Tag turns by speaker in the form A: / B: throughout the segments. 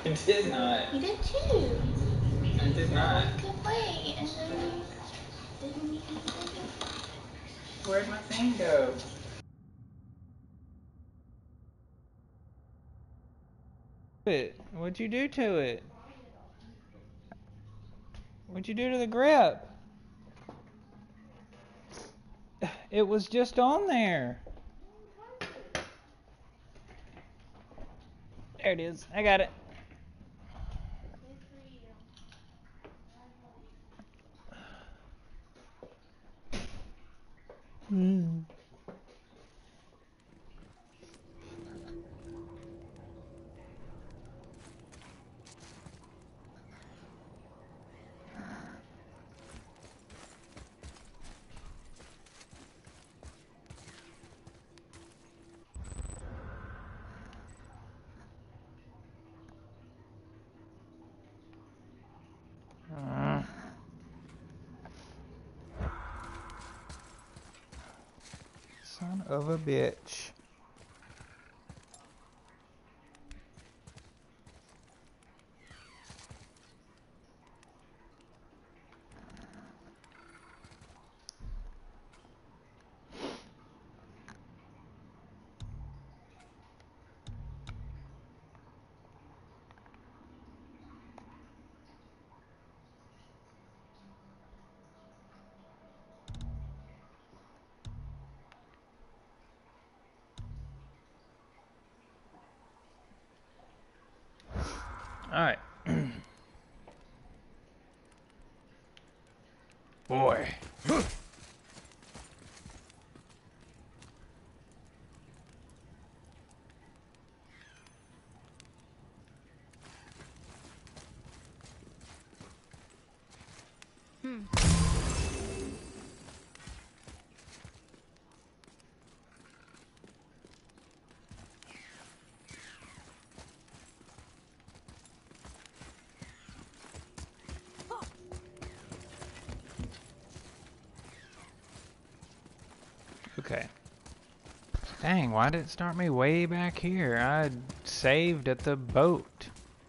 A: I did not.
B: You did too.
A: I did not.
B: You could wait, and then you didn't even do it.
A: Where'd my thing go? What'd you do to it? What'd you do to the grip? It was just on there. There it is. I got it. Mm. Son of a bitch. Alright. Boy. Okay. Dang, why did it start me way back here? I saved at the boat.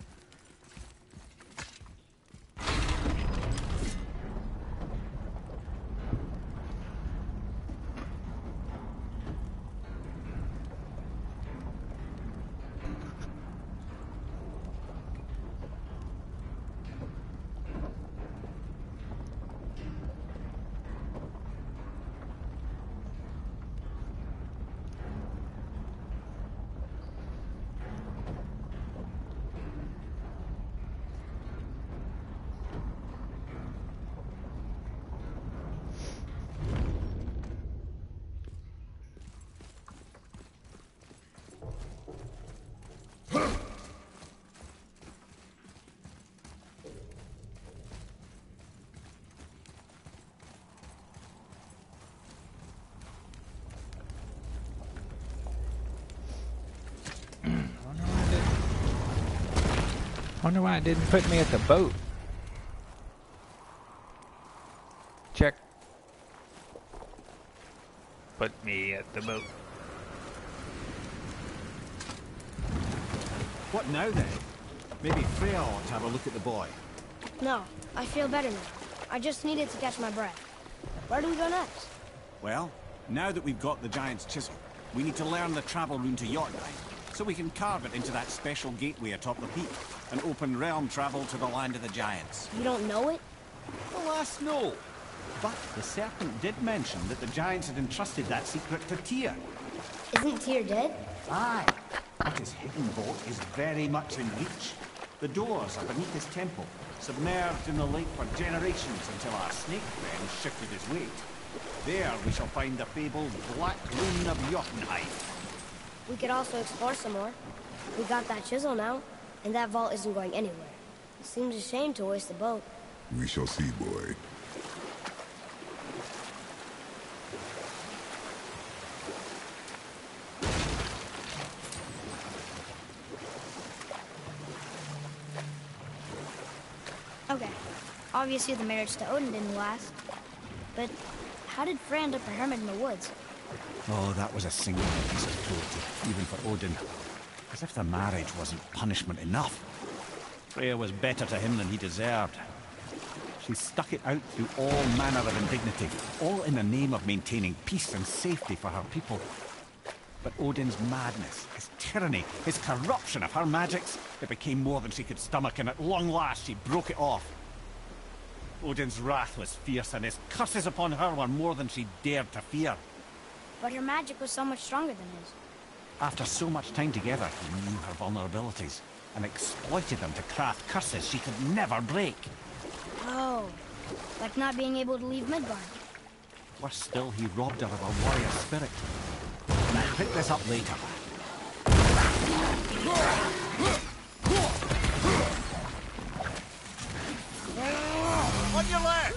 A: Wonder why it didn't put me at the boat. Check. Put me at the boat.
C: What now then? Maybe Freya ought to have a look at the boy.
D: No, I feel better now. I just needed to catch my breath. Where do we go next?
C: Well, now that we've got the giant's chisel, we need to learn the travel rune to Jotunheim, so we can carve it into that special gateway atop the peak, and open realm travel to the land of the giants.
D: You don't know it?
C: Alas, no. But the serpent did mention that the giants had entrusted that secret to Tyr.
D: Isn't Tyr dead?
C: Aye, but his hidden boat is very much in reach. The doors are beneath his temple, submerged in the lake for generations until our snake friend shifted his weight. There we shall find the fabled Black Rune of Jotunheim.
D: We could also explore some more. We got that chisel now, and that vault isn't going anywhere. It seems a shame to waste the boat.
E: We shall see, boy.
D: Okay. Obviously the marriage to Odin didn't last. But how did Frey end up a hermit in the woods?
C: Oh, that was a singular piece of cruelty, even for Odin. As if the marriage wasn't punishment enough. Freya was better to him than he deserved. She stuck it out through all manner of indignity, all in the name of maintaining peace and safety for her people. But Odin's madness, his tyranny, his corruption of her magics, it became more than she could stomach, and at long last she broke it off. Odin's wrath was fierce, and his curses upon her were more than she dared to fear.
D: But her magic was so much stronger than his.
C: After so much time together, he knew her vulnerabilities, and exploited them to craft curses she could never break.
D: Oh, like not being able to leave Midgard.
C: Worse still, he robbed her of her warrior spirit. And I'll pick this up later. On your left!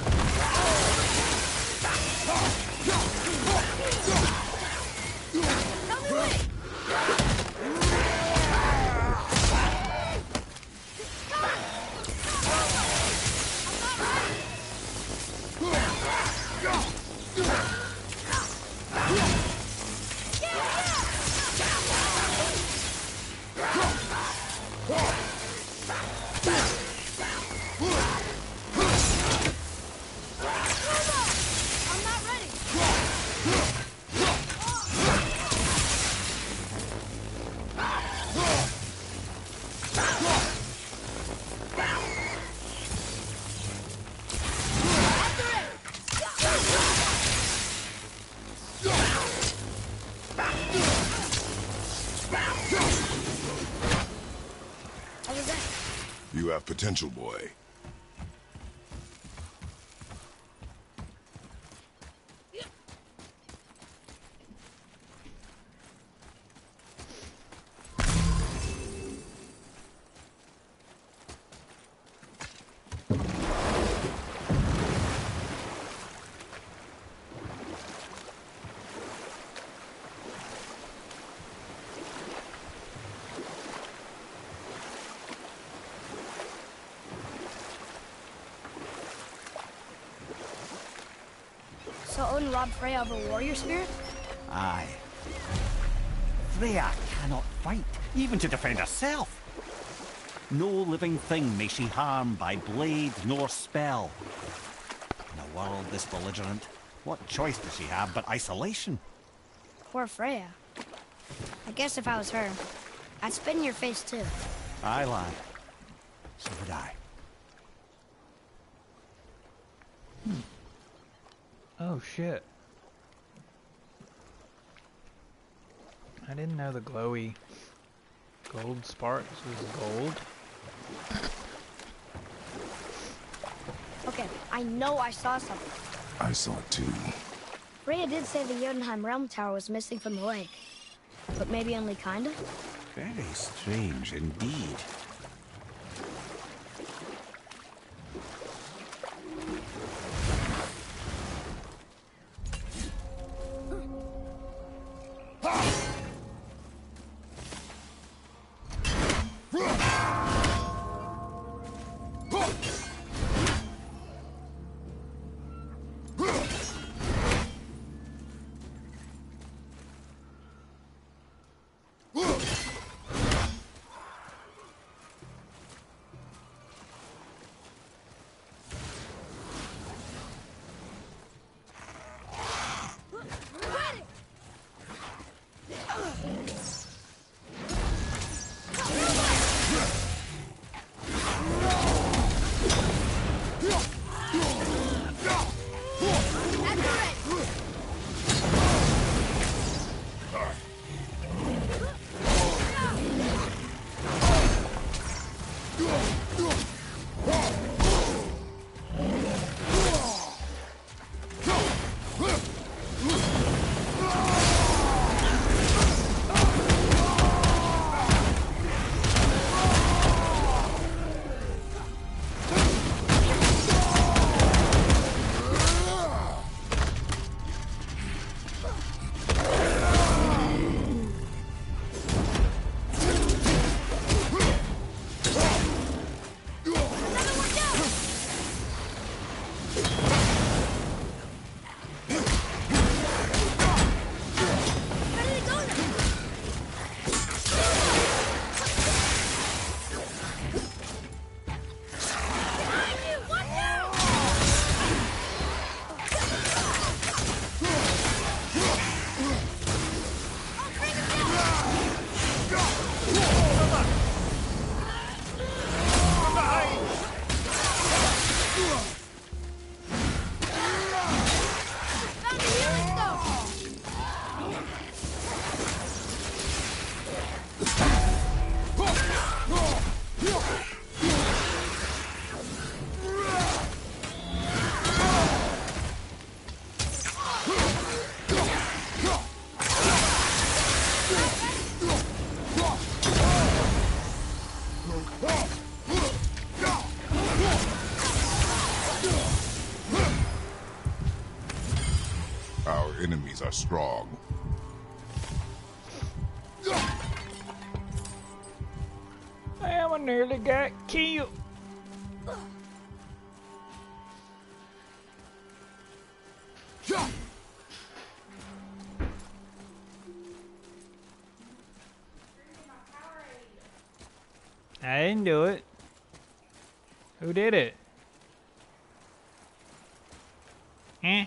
E: You have potential, boy.
D: So Odin robbed Freya of her warrior spirit?
C: Aye. Freya cannot fight, even to defend herself. No living thing may she harm by blade nor spell. In a world this belligerent, what choice does she have but isolation?
D: Poor Freya. I guess if I was her, I'd spit in your face too.
C: Aye, lad. So would I.
A: Oh shit. I didn't know the glowy gold sparks was gold.
D: Okay, I know I saw something.
E: I saw it too.
D: Freya did say the Jotunheim Realm Tower was missing from the lake. But maybe only kinda?
C: Very strange indeed.
E: enemies are strong.
A: Damn, I nearly got killed. I didn't do it. Who did it? Eh?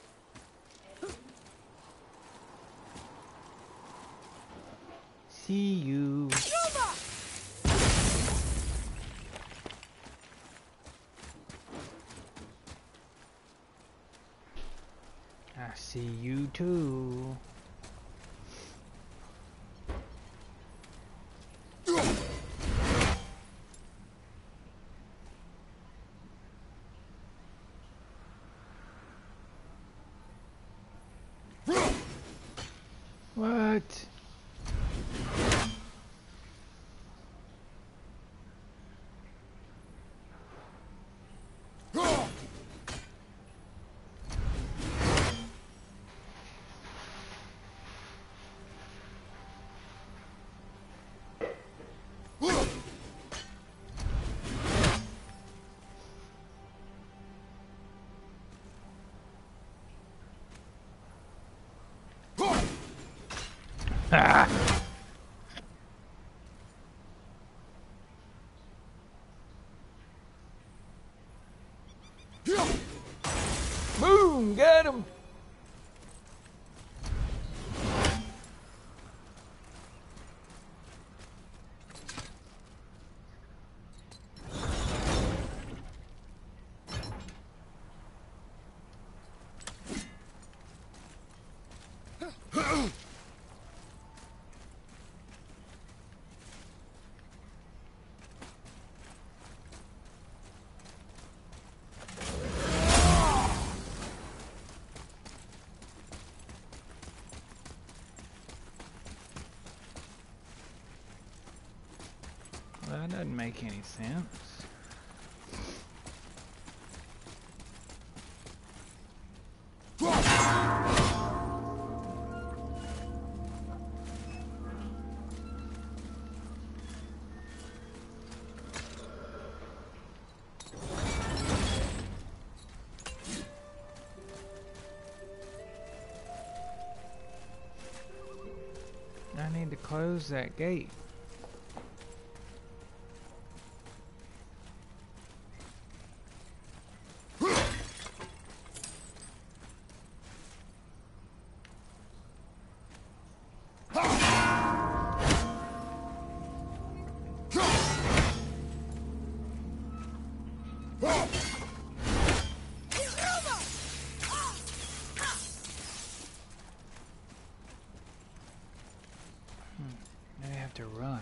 A: See you. I see you too. What? Ah! Boom! Got him! That doesn't make any sense. I need to close that gate. Now I have to run.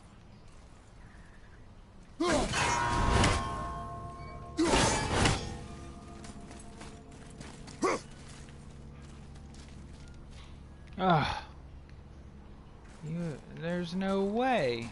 A: Ah, there's no way.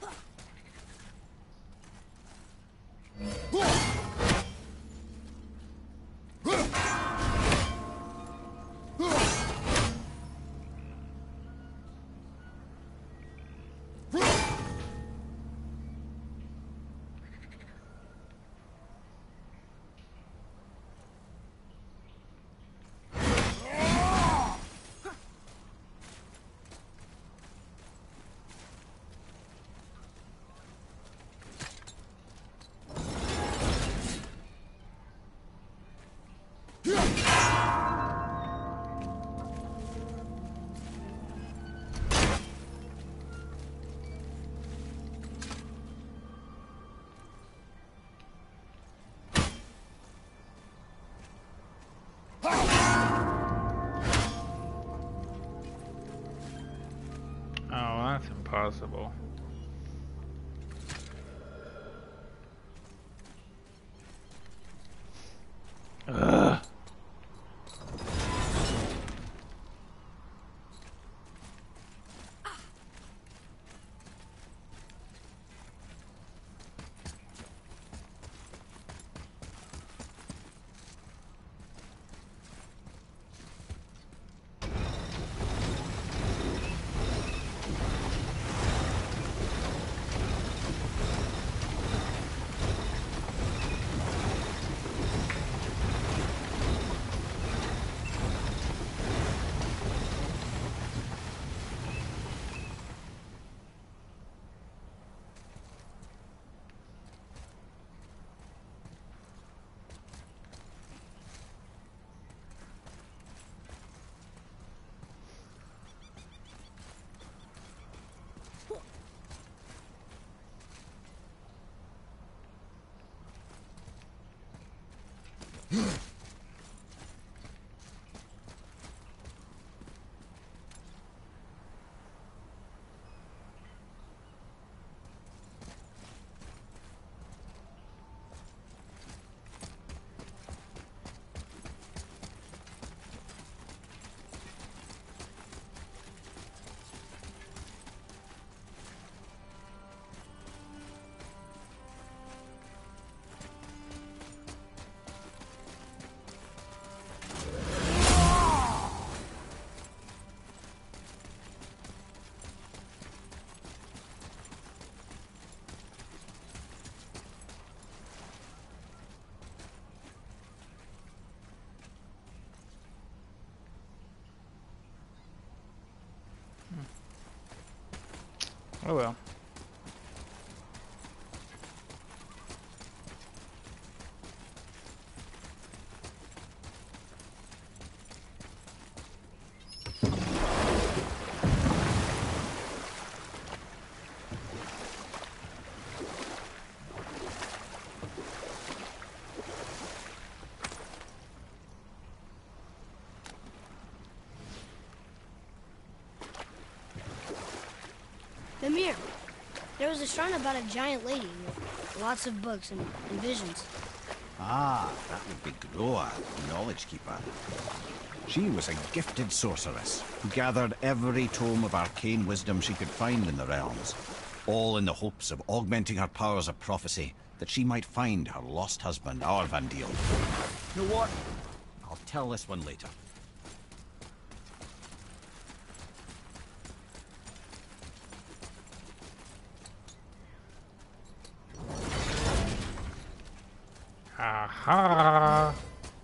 A: Oh, that's impossible. Ugh. Oh well.
D: Mimir, there was a shrine about a giant lady with lots of books and visions.
C: Ah, that would be Groa, the Knowledge Keeper. She was a gifted sorceress who gathered every tome of arcane wisdom she could find in the realms, all in the hopes of augmenting her powers of prophecy that she might find her lost husband, Arvandil. You know what? I'll tell this one later.
A: Aha!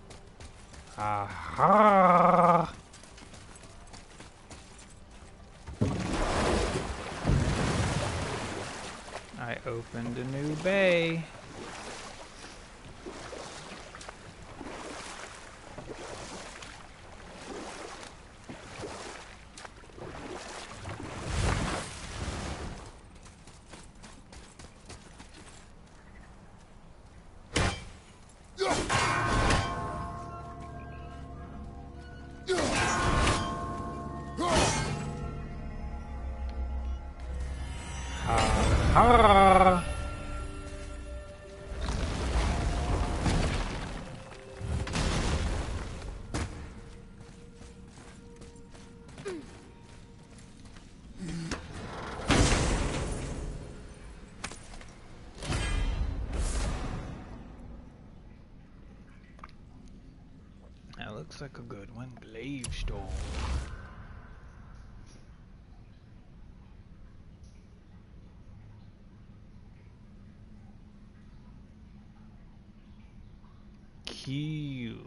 A: Aha! I opened a new bay. Ah. That looks like a good one. Gravestone. Q.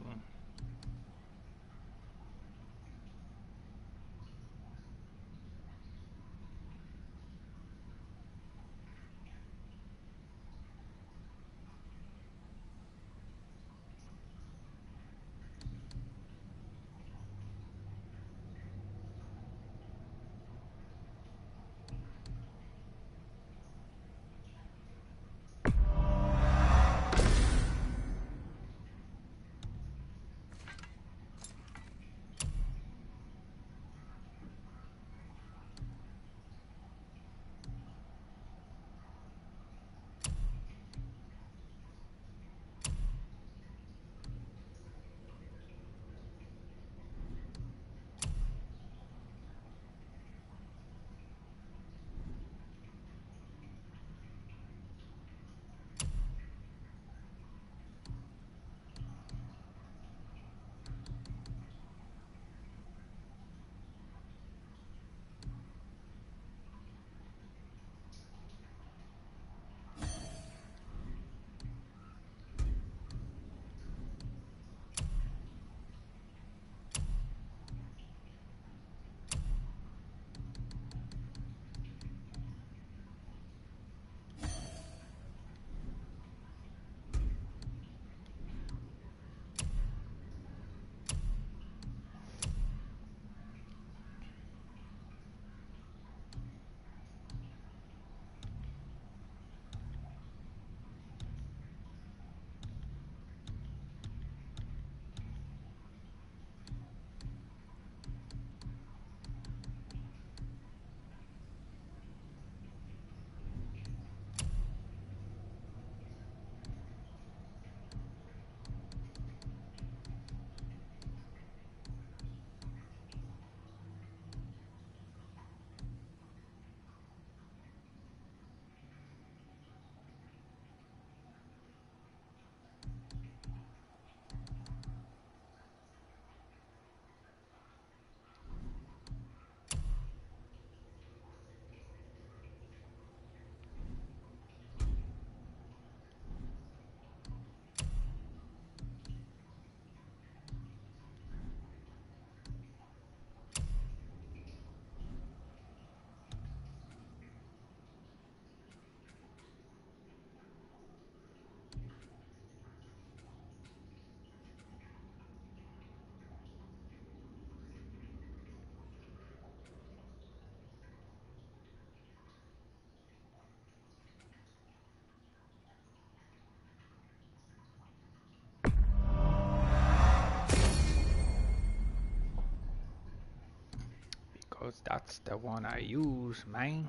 A: That's the one I use, man.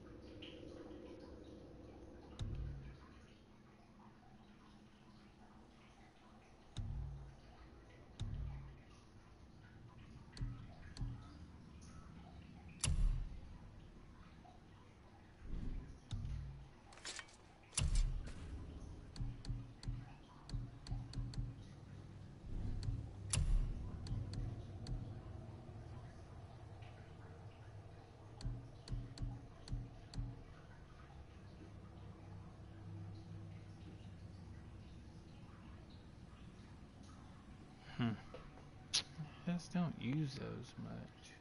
A: Just don't use those much.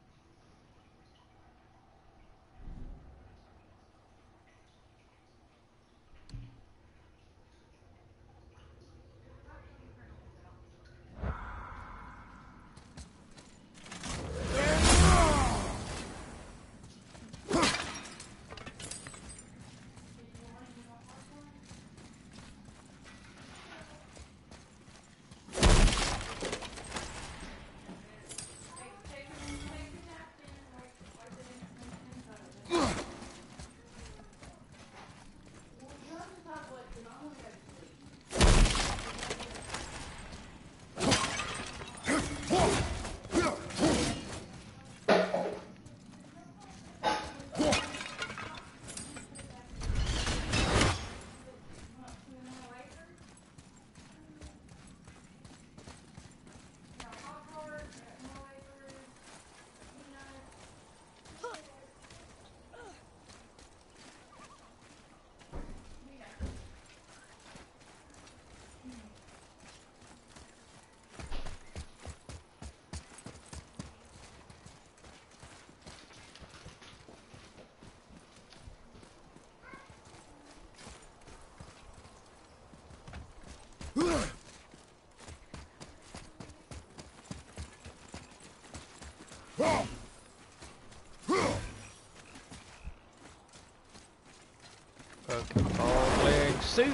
A: Fucking bald leg suit.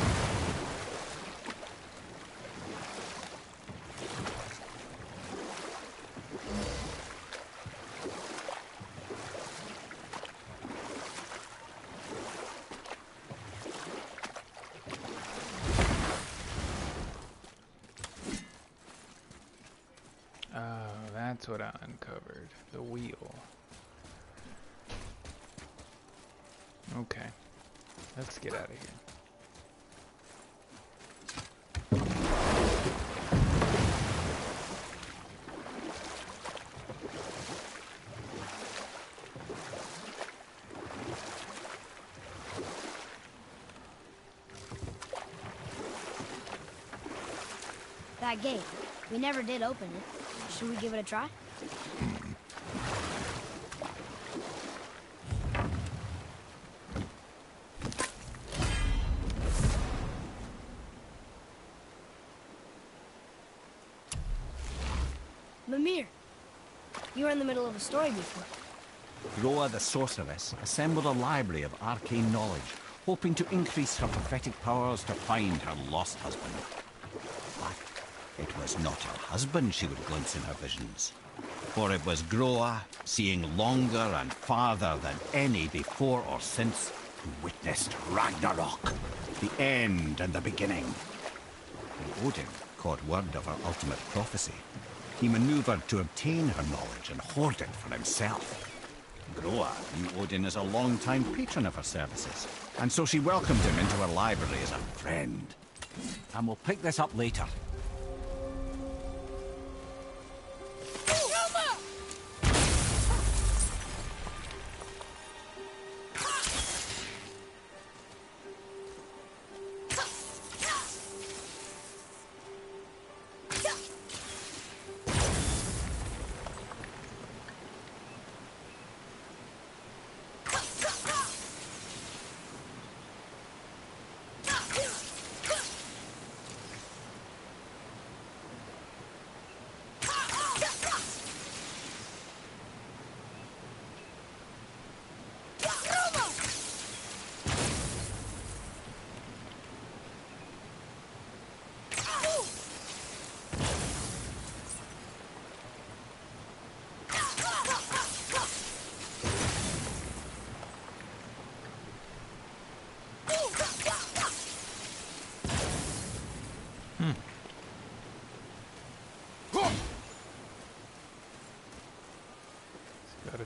A: That's what I uncovered. The wheel. Okay. Let's get out of here.
D: That gate. We never did open it. Should we give it a try? Mimir, you were in the middle of a story before.
C: Groa the sorceress assembled a library of arcane knowledge, hoping to increase her prophetic powers to find her lost husband. But it was not her husband she would glimpse in her visions, for it was Groa, seeing longer and farther than any before or since, who witnessed Ragnarok, the end and the beginning. When Odin caught word of her ultimate prophecy, he maneuvered to obtain her knowledge and hoard it for himself. Groa knew Odin as a long-time patron of her services, and so she welcomed him into her library as a friend. And we'll pick this up later.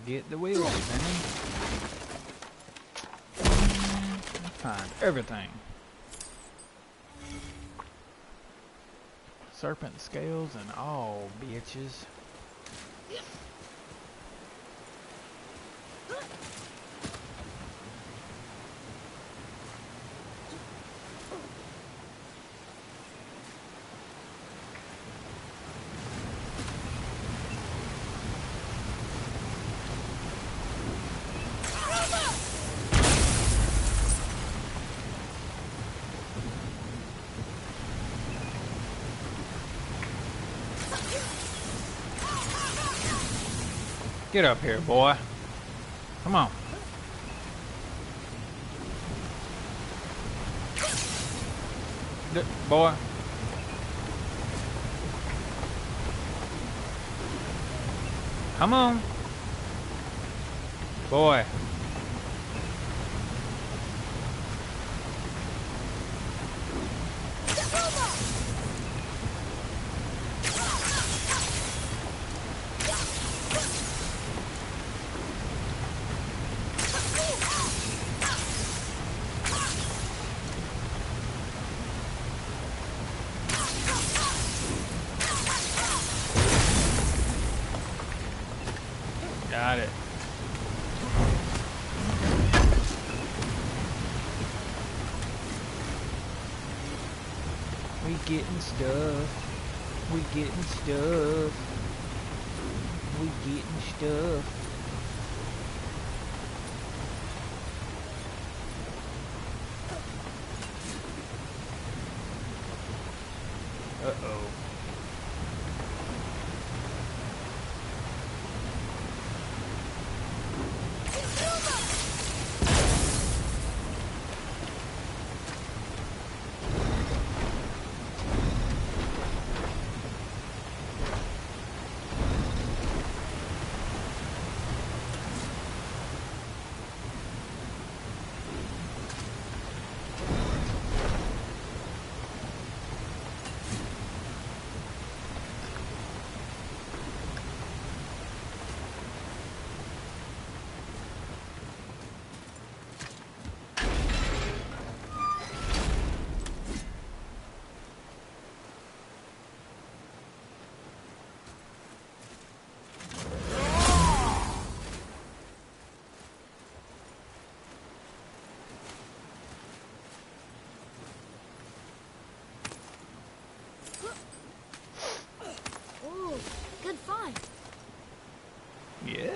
A: Get the wheels spinning. Find everything. Serpent scales and all, bitches. Get up here, boy. Come on. Boy. Come on. Boy. Got it. We getting stuff. We getting stuff. We getting stuff. Uh-oh.
D: Ooh, good find.
A: Yeah.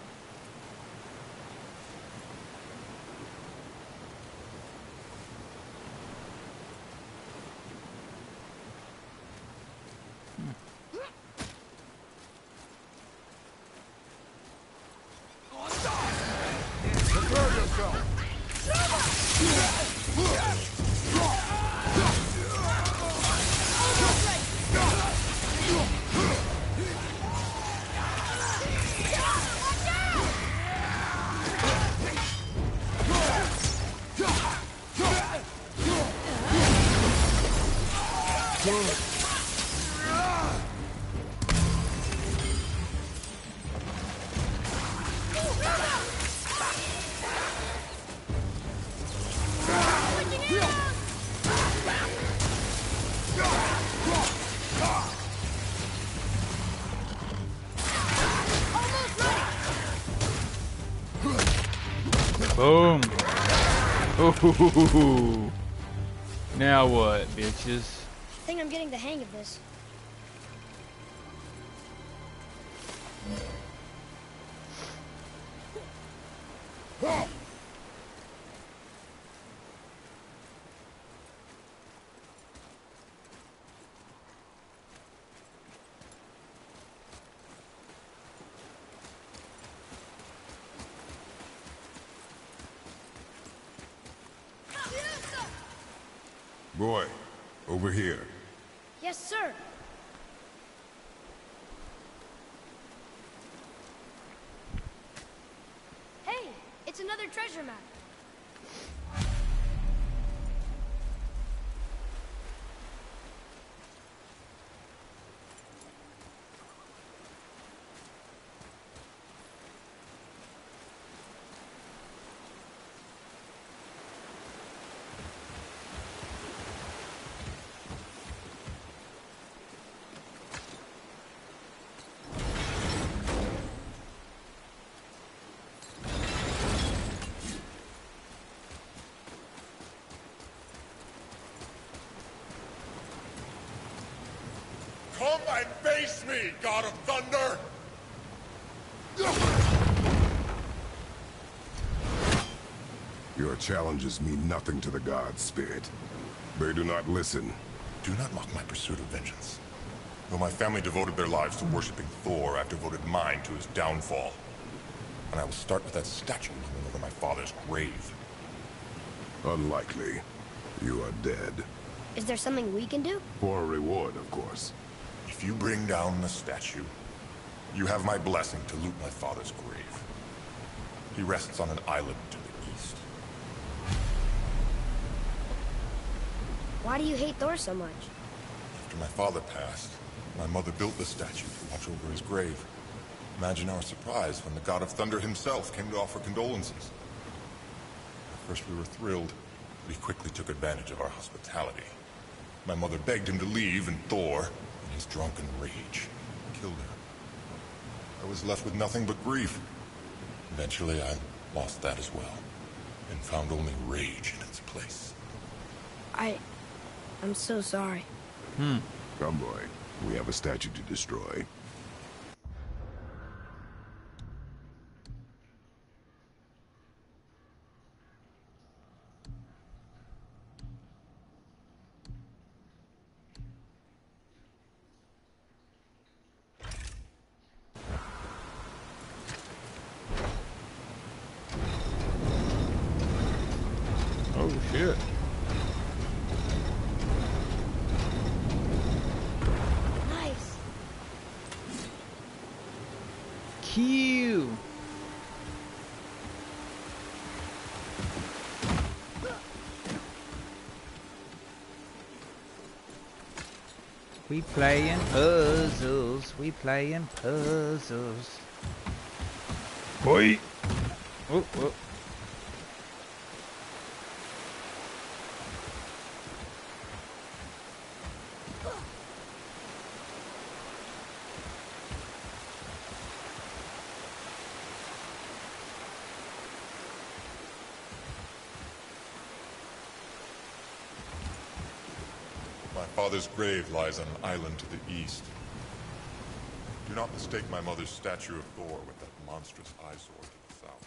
A: Boom. Ooh. Now what, bitches?
D: I think I'm getting the hang of this.
E: Boy, over here.
D: Yes, sir. Hey, it's another treasure map.
E: and face me, God of Thunder!
F: Your challenges mean nothing to the gods, Spirit. They do not listen.
E: Do not mock my pursuit of vengeance. Though my family devoted their lives to worshipping Thor, I've devoted mine to his downfall. And I will start with that statue hanging over my father's grave.
F: Unlikely. You are dead.
D: Is there something we can do?
F: For a reward, of course.
E: If you bring down the statue, you have my blessing to loot my father's grave. He rests on an island to the east.
D: Why do you hate Thor so much?
E: After my father passed, my mother built the statue to watch over his grave. Imagine our surprise when the God of Thunder himself came to offer condolences. At first we were thrilled, but he quickly took advantage of our hospitality. My mother begged him to leave, and Thor, in his drunken rage, killed her. I was left with nothing but grief. Eventually I lost that as well, and found only rage in its place.
D: I'm so sorry.
F: Come, boy. We have a statue to destroy.
A: Oh shit.
D: Nice.
A: Q. We playing puzzles. We playing puzzles. Boy. Oh, oh.
E: My father's grave lies on an island to the east. Do not mistake my mother's statue of Thor with that monstrous eyesore to the south.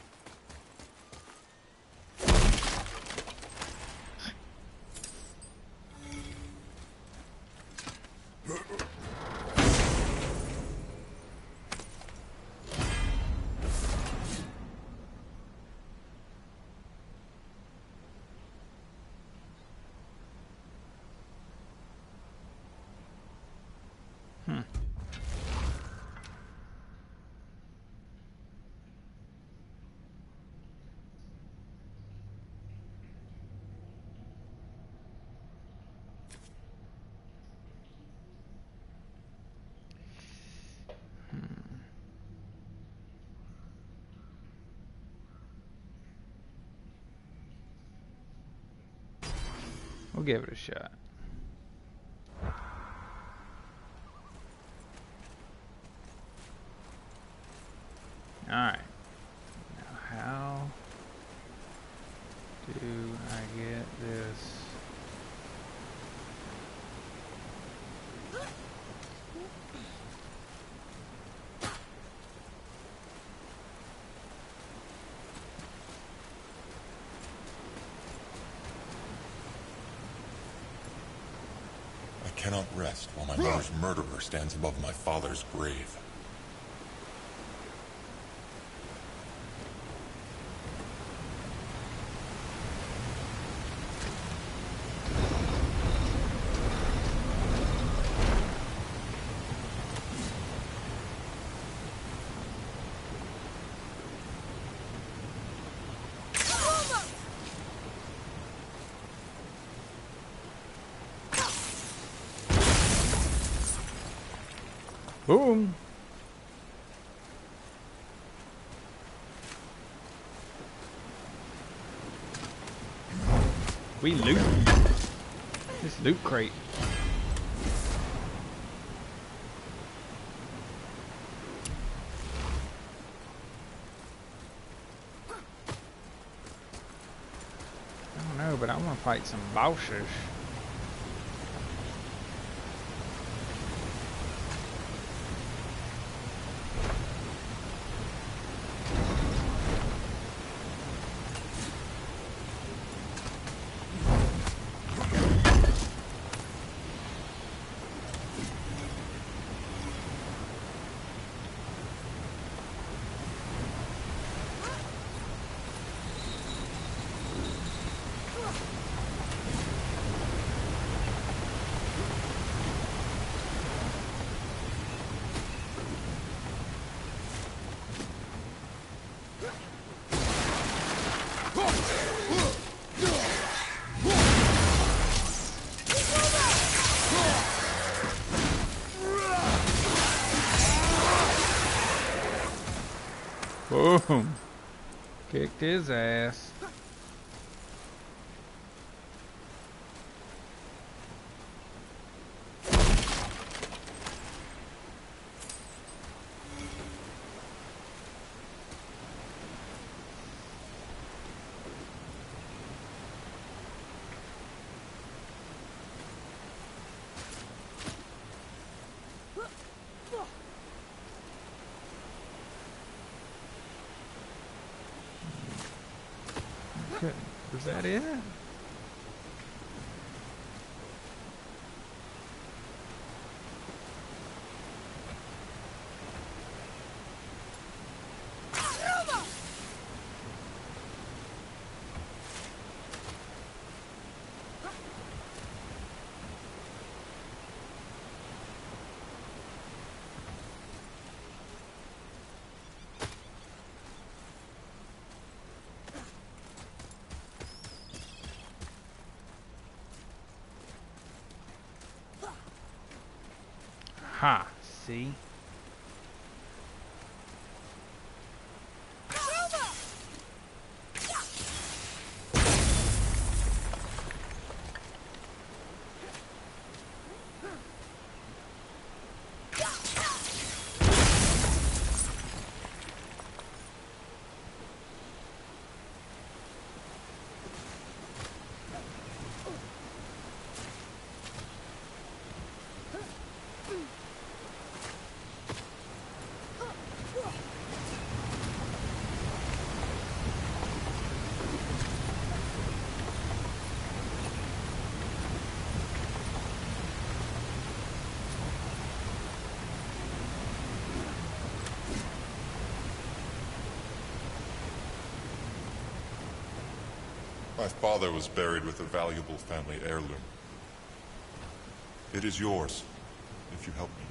E: We'll give it a shot. Alright. Now how do I get this? I cannot rest while my mother's murderer stands above my father's grave.
A: Boom! We loot this loot crate. I don't know, but I want to fight some bosses. Boom. Kicked his ass. Was that it? Ha, see?
E: My father was buried with a valuable family heirloom. It is yours, if you help me.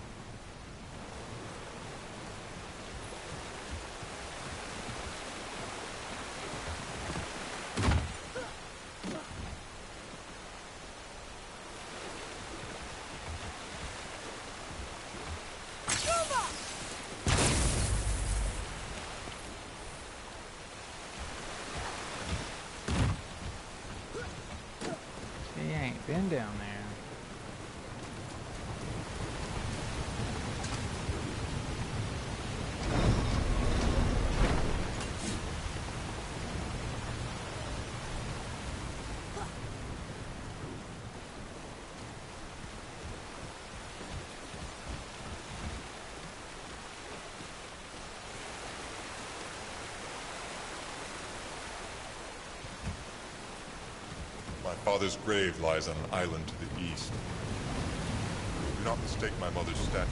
A: Been down there.
E: My father's grave lies on an island to the east. Do not mistake my mother's statue.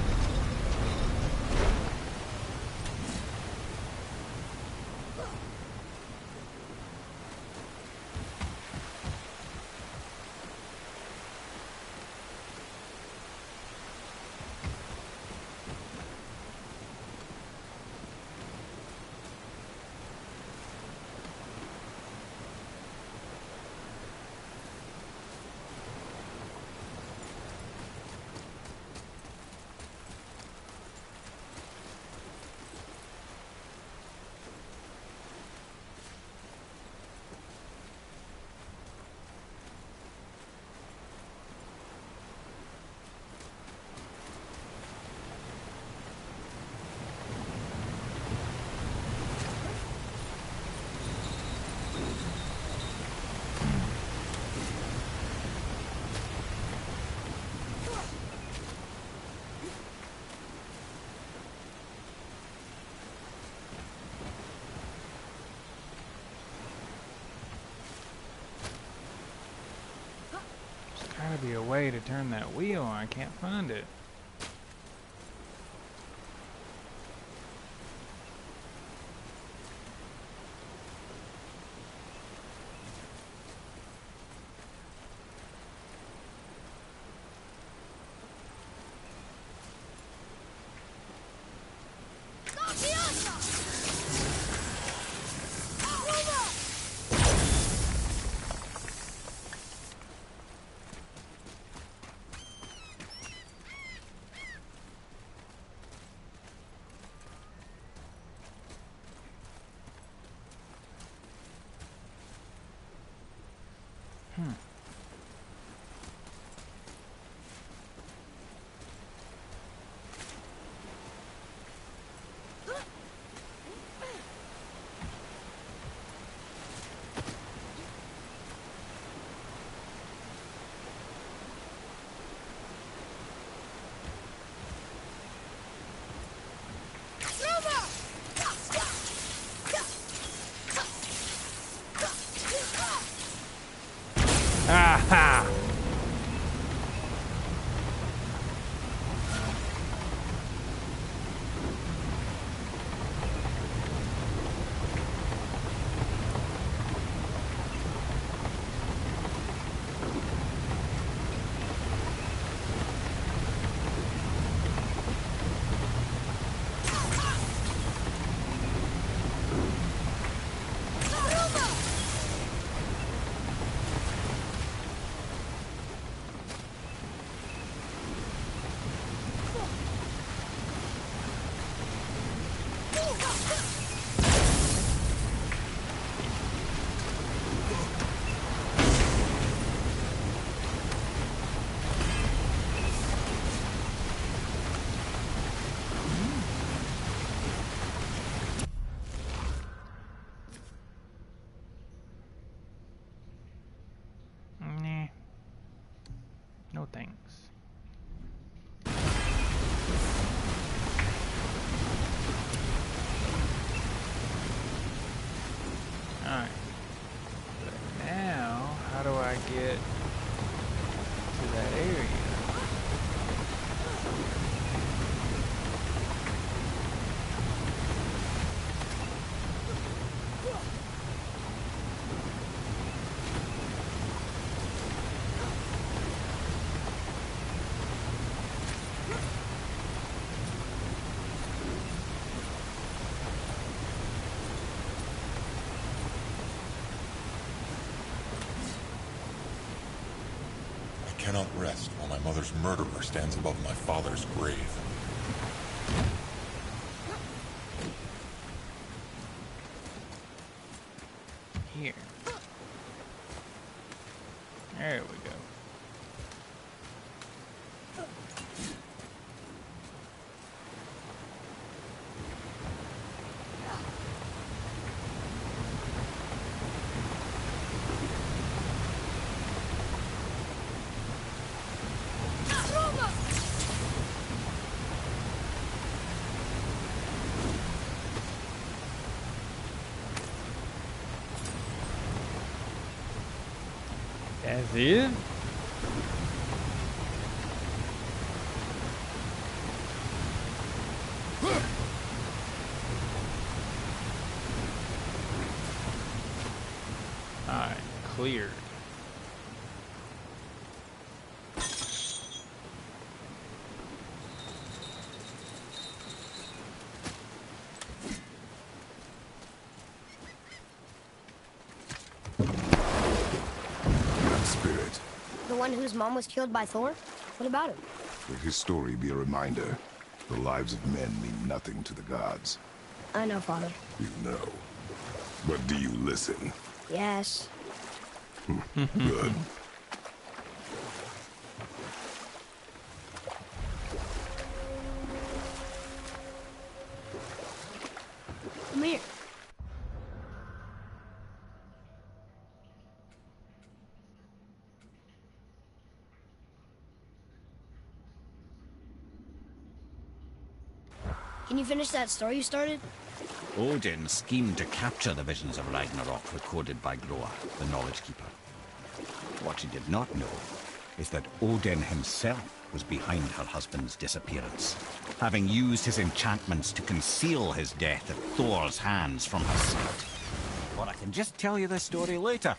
A: Gotta be a way to turn that wheel. I can't find it. Aha! Nah. No thanks. Alright. But now, how do I get to that area?
E: I cannot rest while my mother's murderer stands above my father's grave.
A: Here. There we go. That's it? Alright, cleared.
F: Spirit,
D: The one whose mom was killed by Thor? What about him?
F: let his story be a reminder. The lives of men mean nothing to the gods.
D: I know, Father.
F: You know. But do you listen?
D: Yes.
F: Good.
D: Come here. Can you finish that story you started?
C: Odin schemed to capture the visions of Ragnarok recorded by Groa, the Knowledge Keeper. What she did not know is that Odin himself was behind her husband's disappearance, having used his enchantments to conceal his death at Thor's hands from her sight. Or I can just tell you the story later.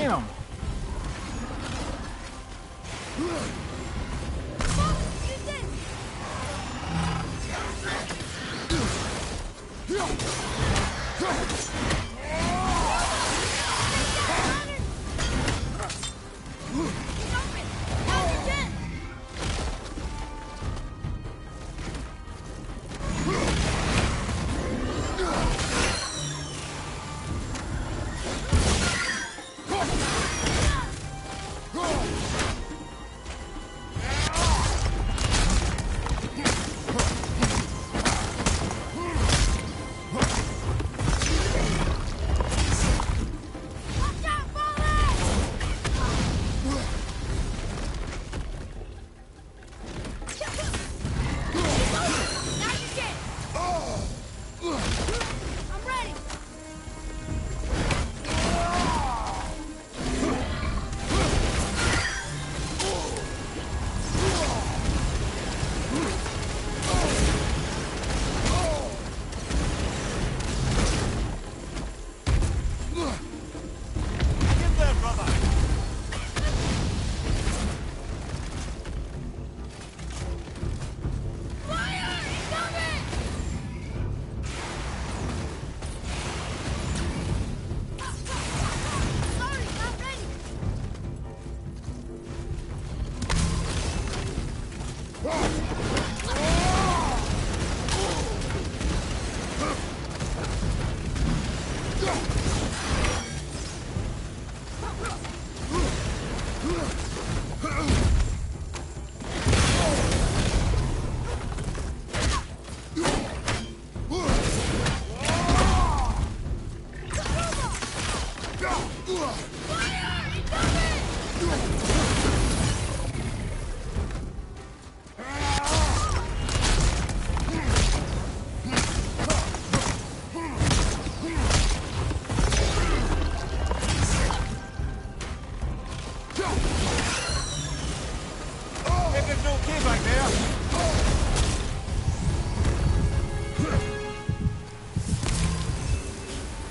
A: Bam!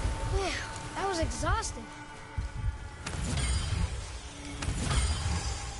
D: Exhausting.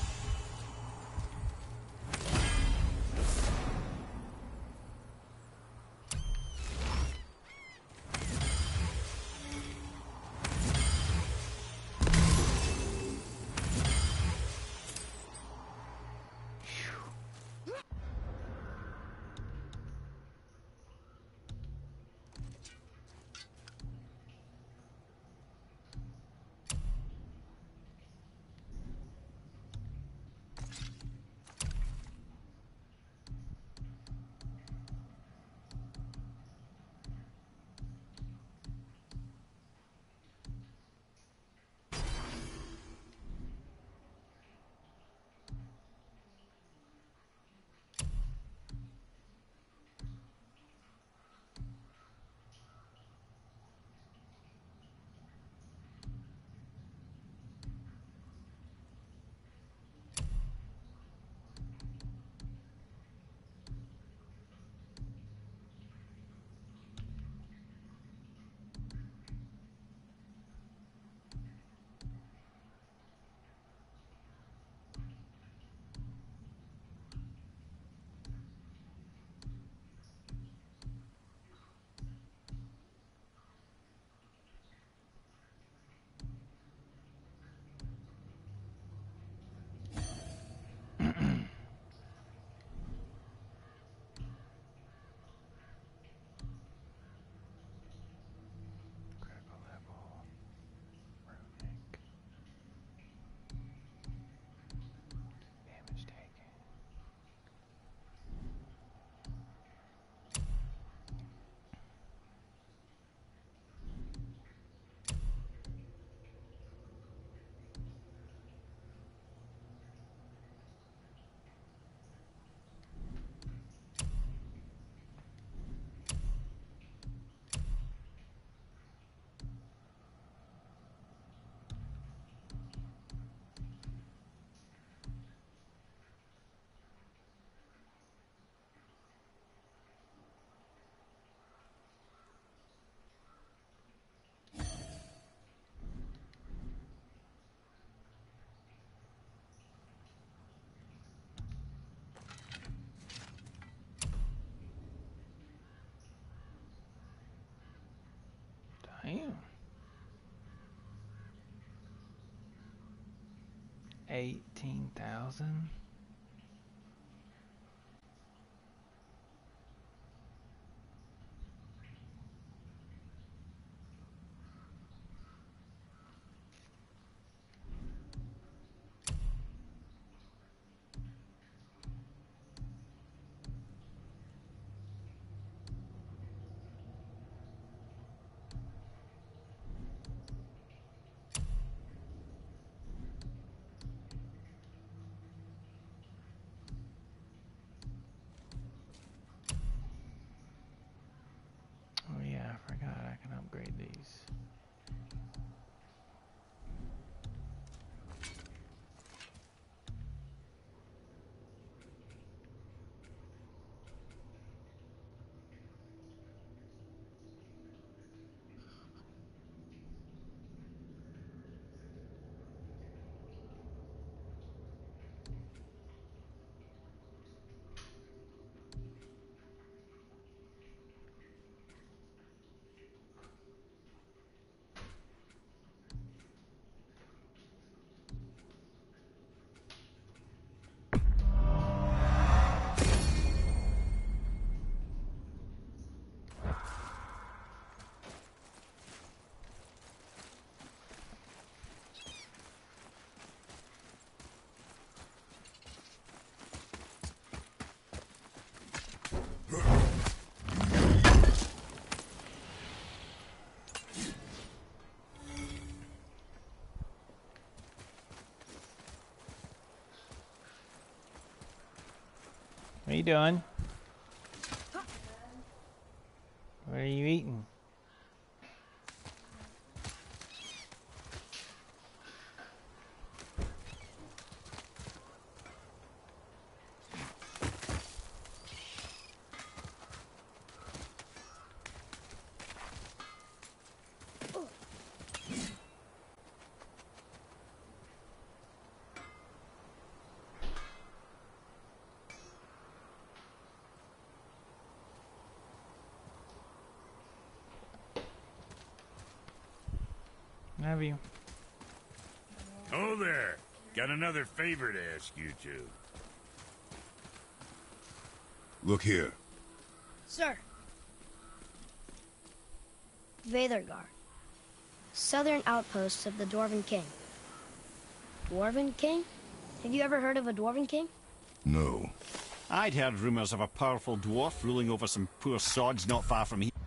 A: 18,000. Oh yeah, I forgot I can upgrade these. What are you doing? What are you eating? Have you?
G: Oh there! Got another favor to ask you two.
F: Look here.
D: Sir. Veathergar. Southern outposts of the Dwarven King. Dwarven King? Have you ever heard of a Dwarven King?
F: No.
C: I'd heard rumours of a powerful dwarf ruling over some poor sods not far from here.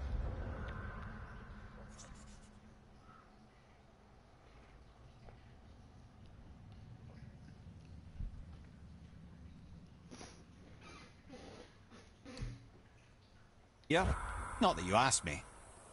C: Yeah, not that you asked me.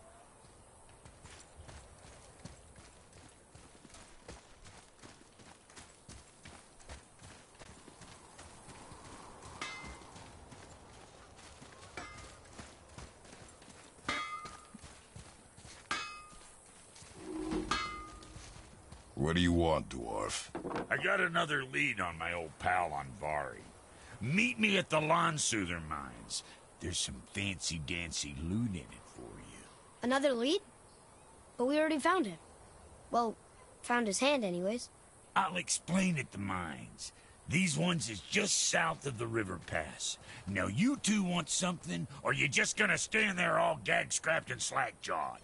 F: What do you want, dwarf?
G: I got another lead on my old pal Andvari. Meet me at the Lansoother mines. There's some fancy-dancy loot in it for you.
D: Another lead? But we already found him. Well, found his hand anyways.
G: I'll explain at the mines. These ones is just south of the river pass. Now you two want something, or you just gonna stand there all gag-scrapped and slack-jawed?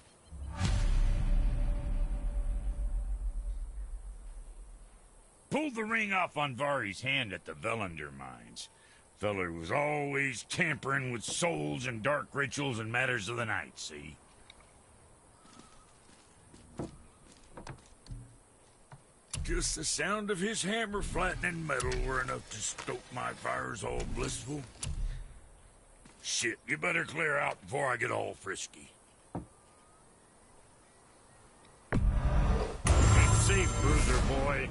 G: Pulled the ring off Andvari's hand at the Velander mines. Feller was always tampering with souls and dark rituals and matters of the night, see? Just the sound of his hammer flattening metal were enough to stoke my fires all blissful. Shit, you better clear out before I get all frisky. Keep safe, bruiser boy.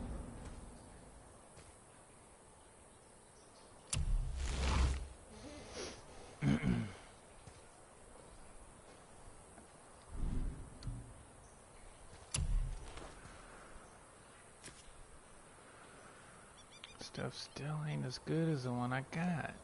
A: Stuff still ain't as good as the one I got.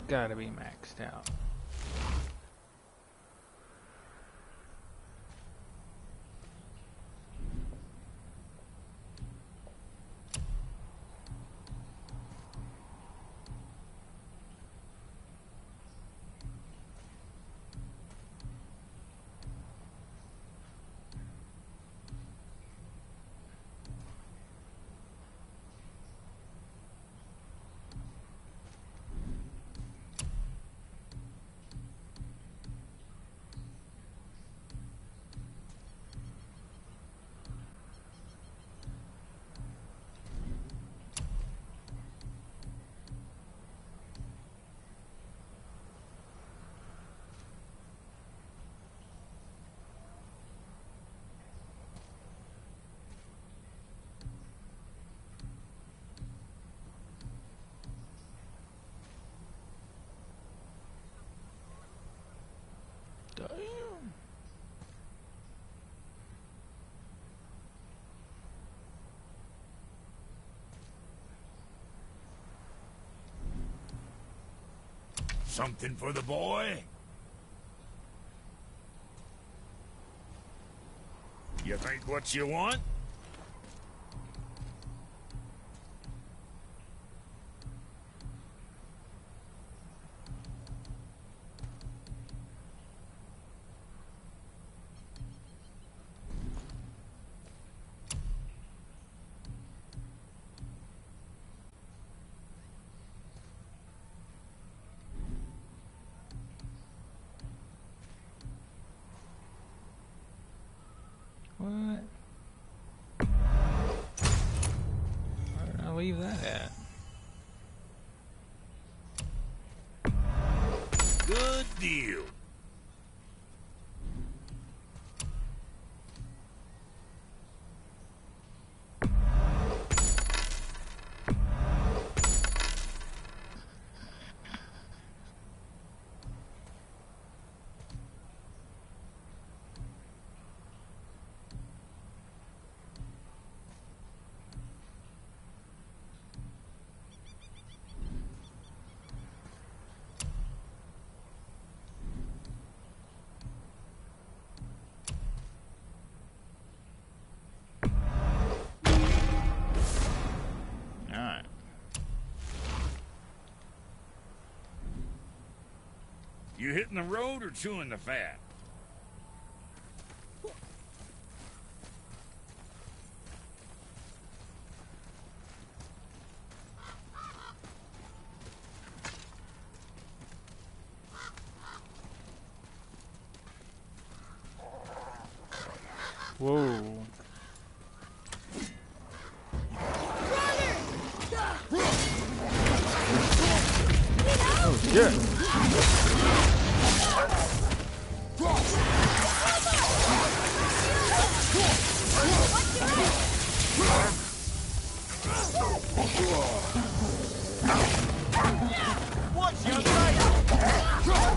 A: gotta be maxed out. Damn.
G: Something for the boy? You think what you want?
A: What? Where did I leave that at?
G: Good deal.
A: Alright.
G: You hitting the road or chewing the fat?
A: Whoa. Oh shit.
C: Watch your sight!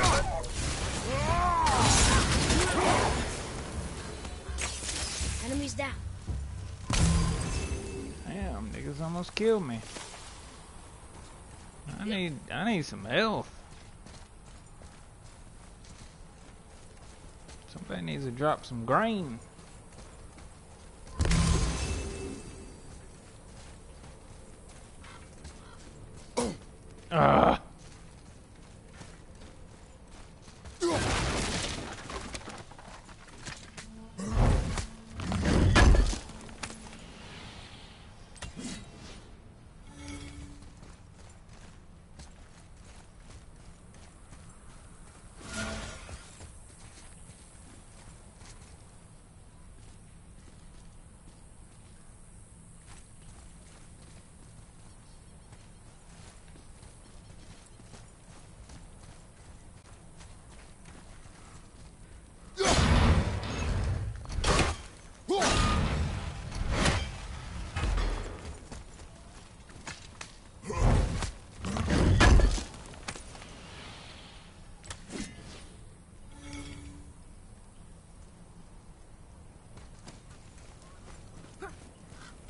D: Enemies down.
A: Damn, niggas almost killed me. I need some health. Somebody needs to drop some grain. Ah.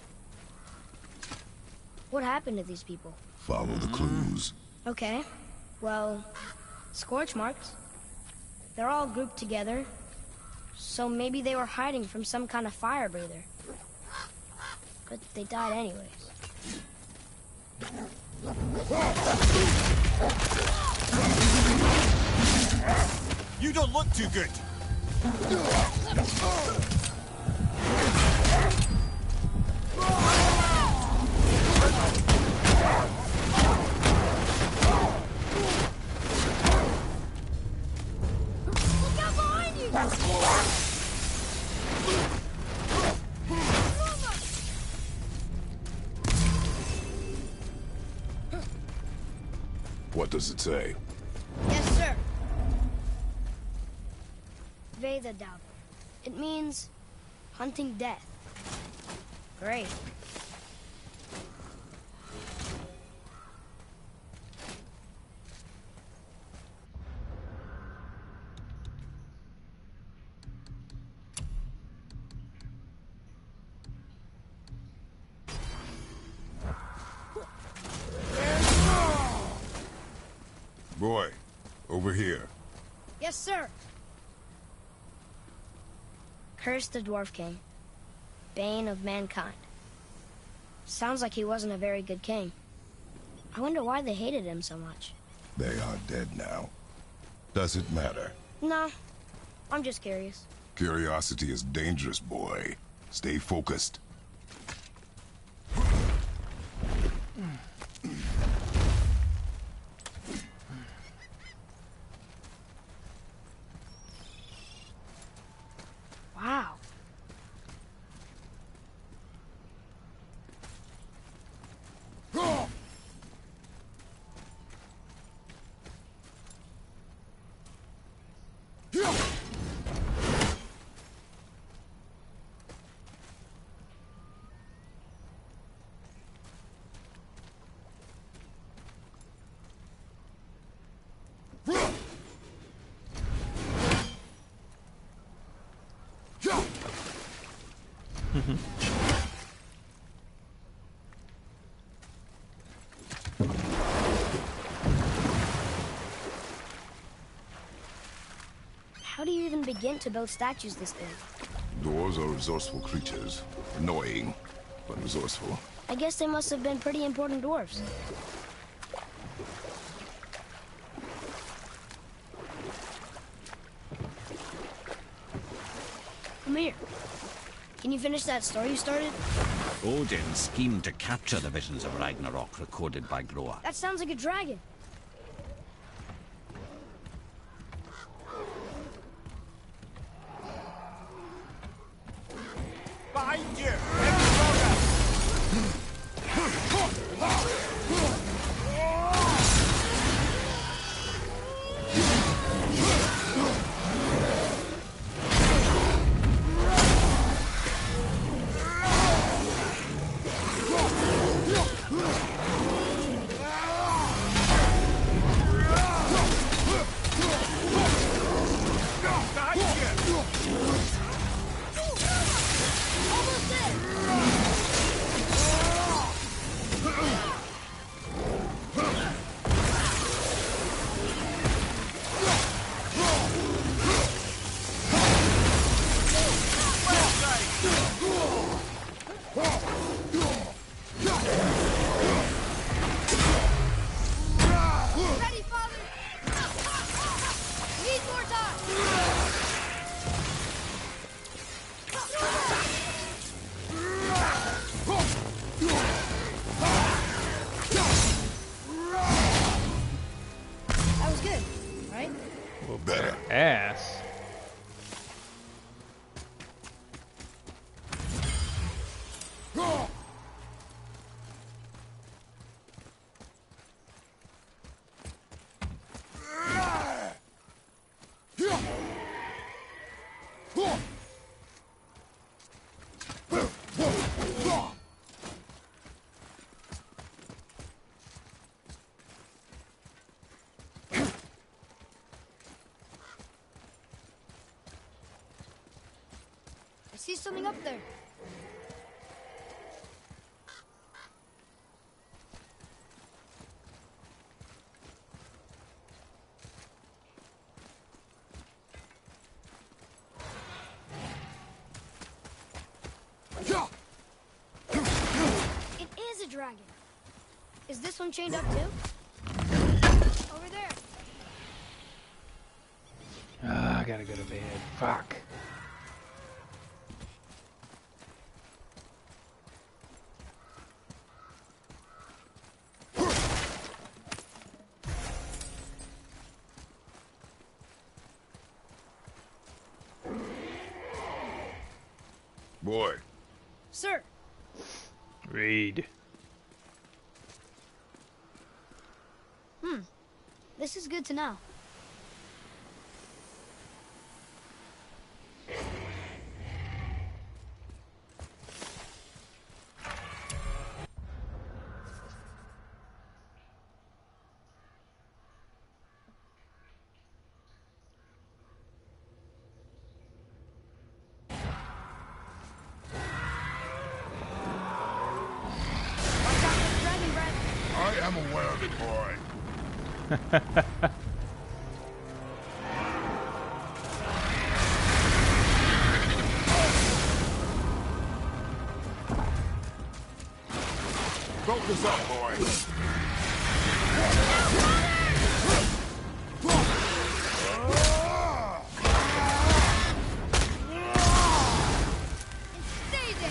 D: What happened to these people?
F: Follow the clues.
D: Okay. Well, scorch marks. They're all grouped together, so maybe they were hiding from some kind of fire breather. But they died anyways.
C: You don't look too good.
B: Look out behind you!
F: What does it say?
D: Yes, sir. Veda Dauber. It means hunting death. Great.
F: Boy, over here.
D: Yes, sir. Curse the Dwarf King. Bane of mankind. Sounds like he wasn't a very good king. I wonder why they hated him so much.
F: They are dead now. Does it matter?
D: No, I'm just curious.
F: Curiosity is dangerous, boy. Stay focused.
D: Wow. How do you even begin to build statues this big?
F: Dwarves are resourceful creatures. Annoying, but resourceful.
D: I guess they must have been pretty important dwarves. Come here. Can you finish that story you started?
C: Odin schemed to capture the visions of Ragnarok recorded by Groa.
D: That sounds like a dragon.
C: Behind you!
B: Ready, father! Need more time!
D: That was good, right?
F: Better.
A: Ass.
D: I see something up there. Is this one chained up too? Over there.
A: I gotta go to bed. Fuck.
F: Boy.
D: Sir.
A: Read.
D: This is good to know. Watch out for the dragon breath.
F: I am aware of it, boy. Focus up, boy.
D: And stay there.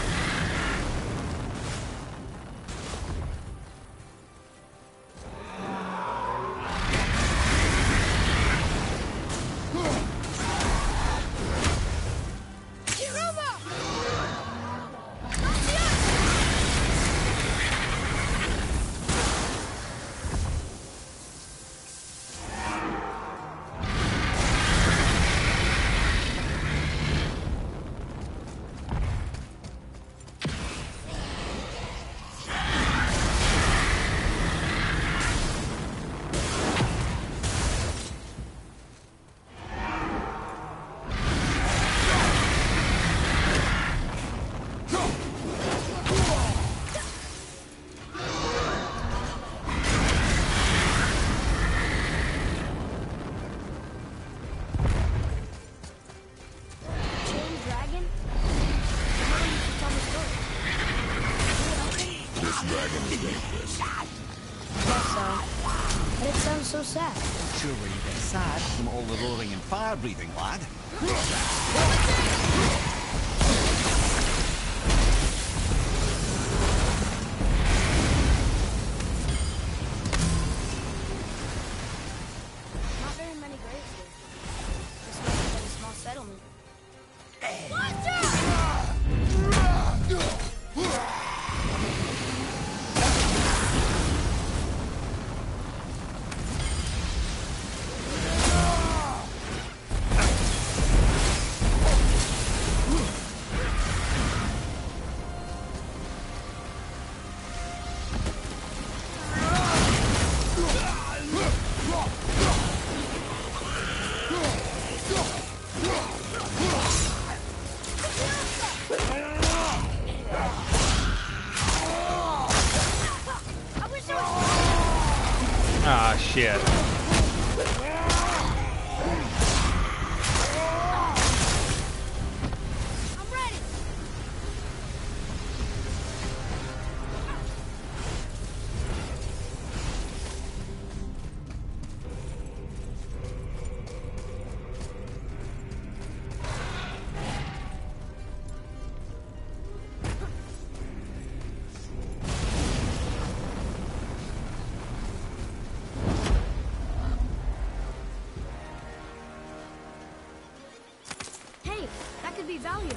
D: Kiruma! Chain dragon? Someone used to tell me stories.
F: This dragon is dangerous.
D: Guess so. But it sounds so sad.
C: Sure were you get sad from all the roaring and fire breathing, lad?
D: Not very many graves here. This must have been a small settlement. Watch out! I wish I was...
A: Ah, shit.
D: I'm ready! Hey, that could be valuable.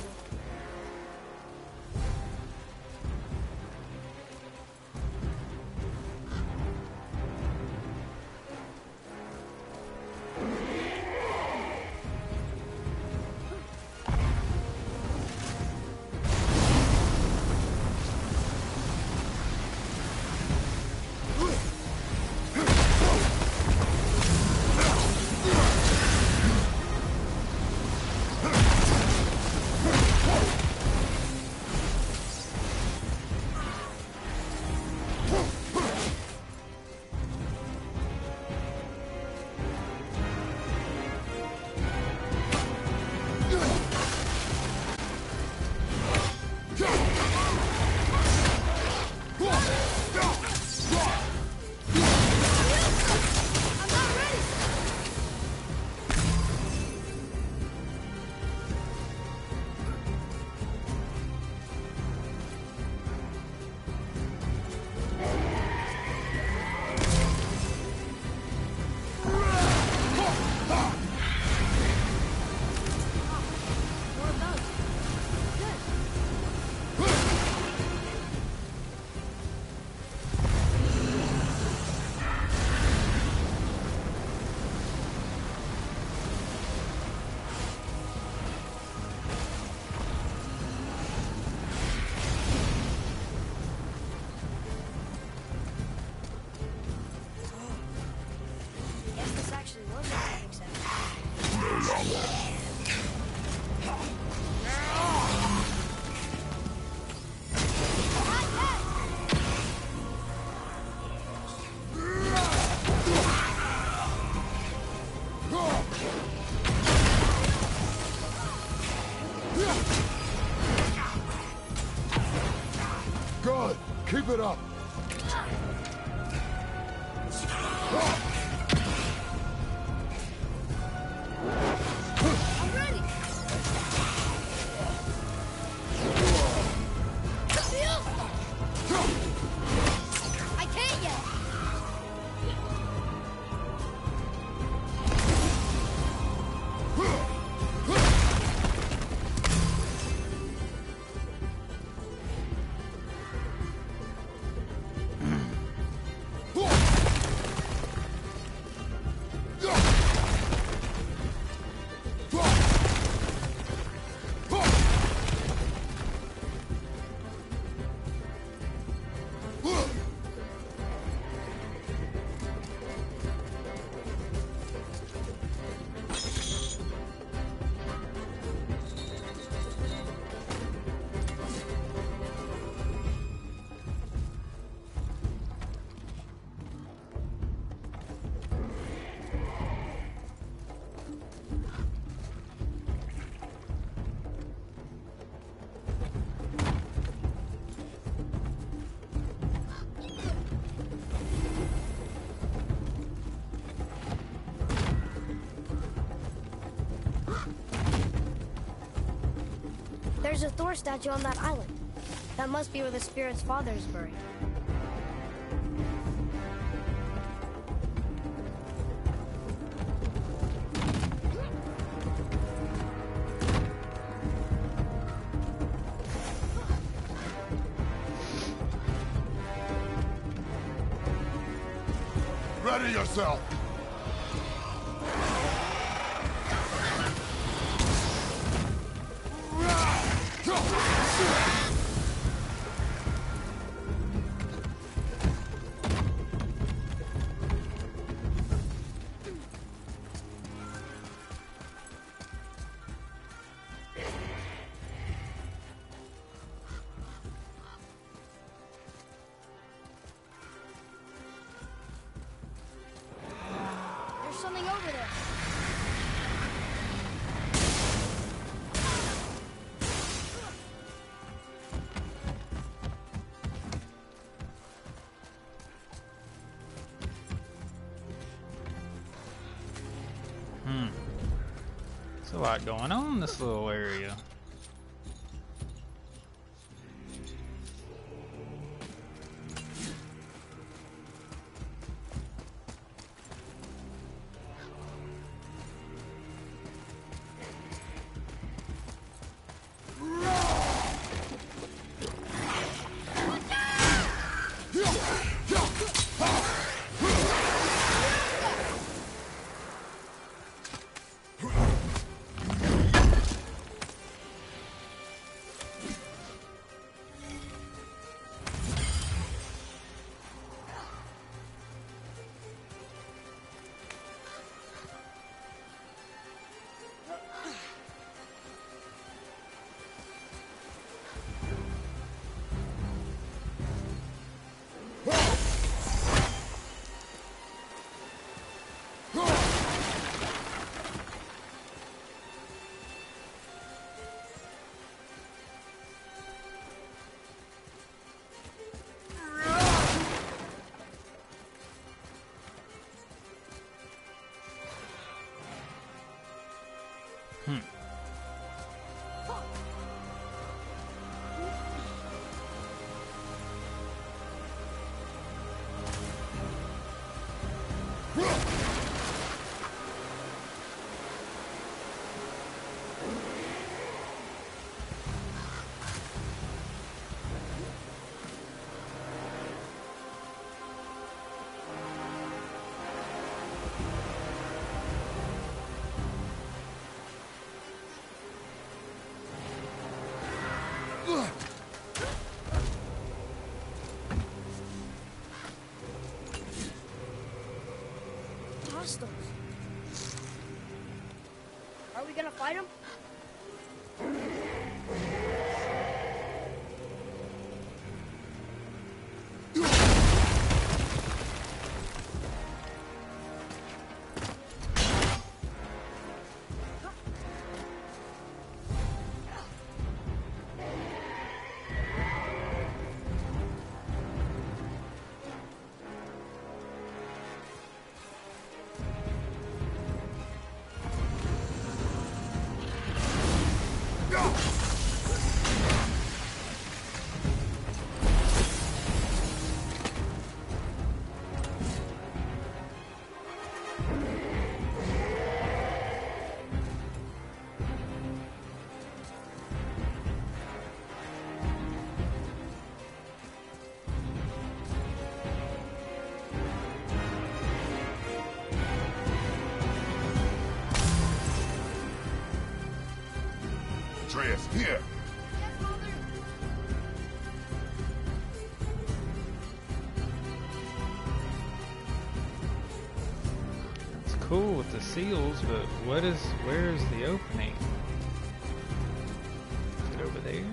F: Good. Keep it up.
D: I'm ready. I can't yet. There's a Thor statue on that island. That must be where the spirit's father is buried.
F: Ready yourself.
D: There's something over there.
A: There's a lot going on in this little area.
D: Are we gonna fight him?
F: Atreus, here!
A: It's cool with the seals, but where is the opening? Is it over there?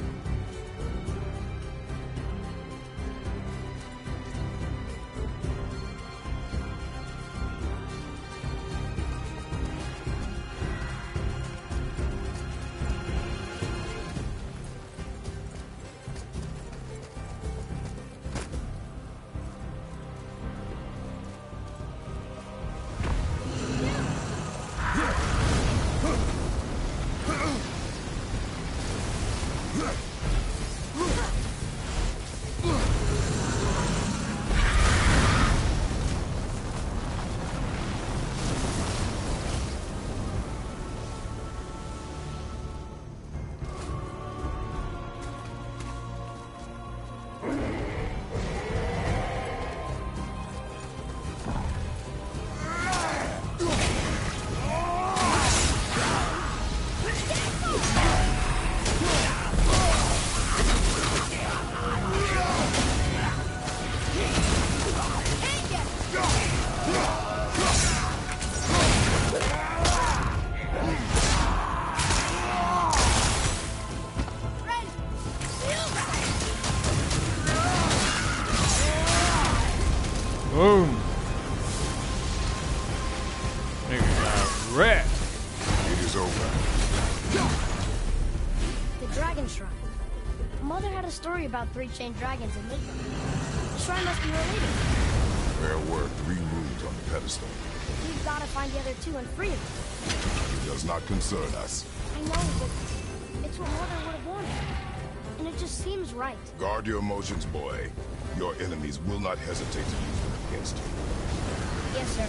A: Boom! Nigga got wrecked.
F: It is over.
D: The Dragon Shrine. Mother had a story about 3 chained dragons in Midgard. The shrine must be related.
F: There were 3 rooms on the pedestal.
D: We've got to find the other 2 and free them.
F: It does not concern us.
D: I know, but it's what Mother would have wanted. And it just seems right.
F: Guard your emotions, boy. Your enemies will not hesitate to use them against you.
D: Yes, sir.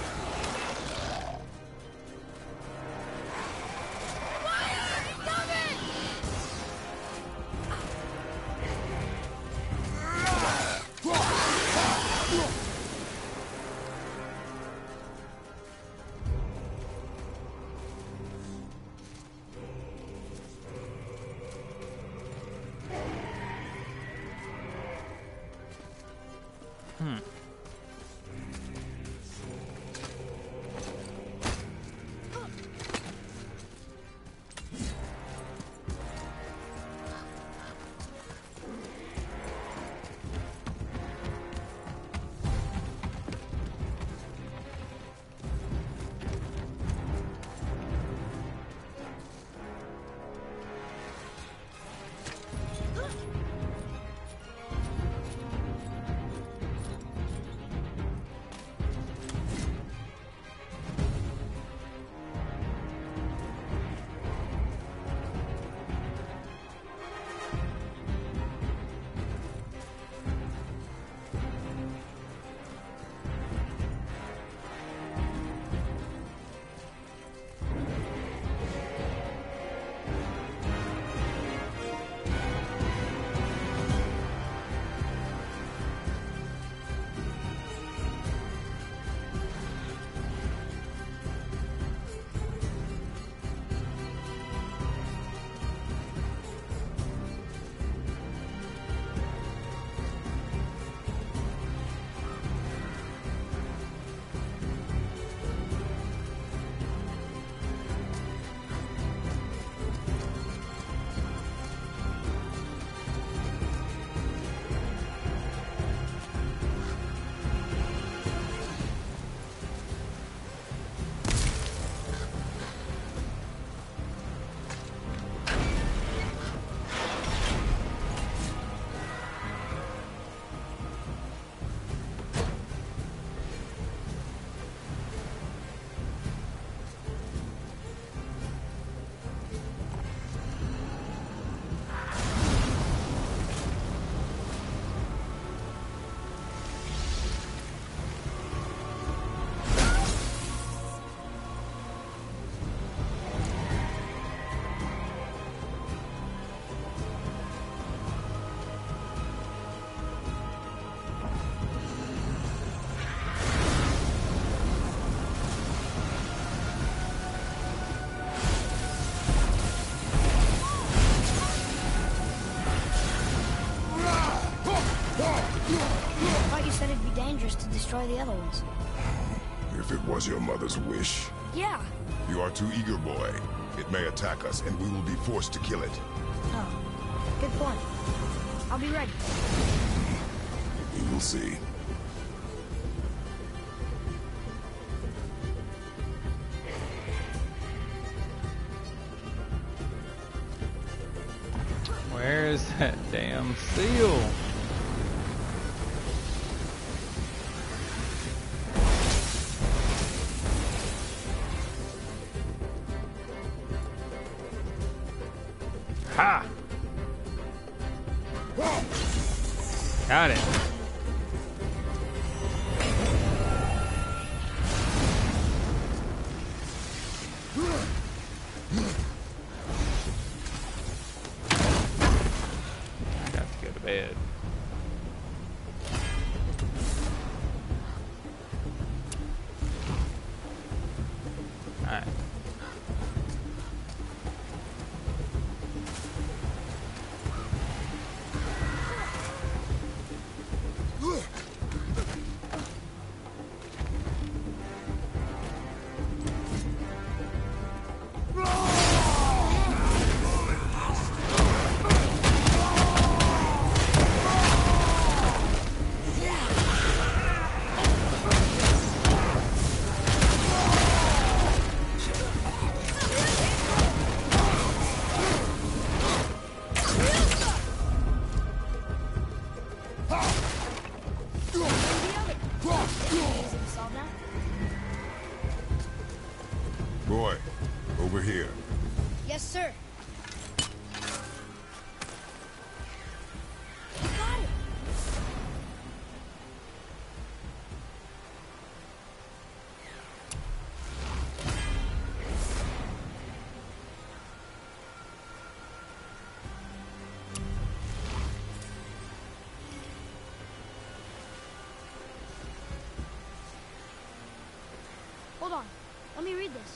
D: dangerous to destroy the other ones.
F: If it was your mother's wish.
D: Yeah.
F: You are too eager, boy. It may attack us, and we will be forced to kill it.
D: Oh, good point. I'll be ready.
F: You will see.
A: Where's that damn seal? Ha! Got it. I got to go to bed. Alright.
F: Boy, over here.
D: Yes, sir. Got it. Hold on. Let me read this.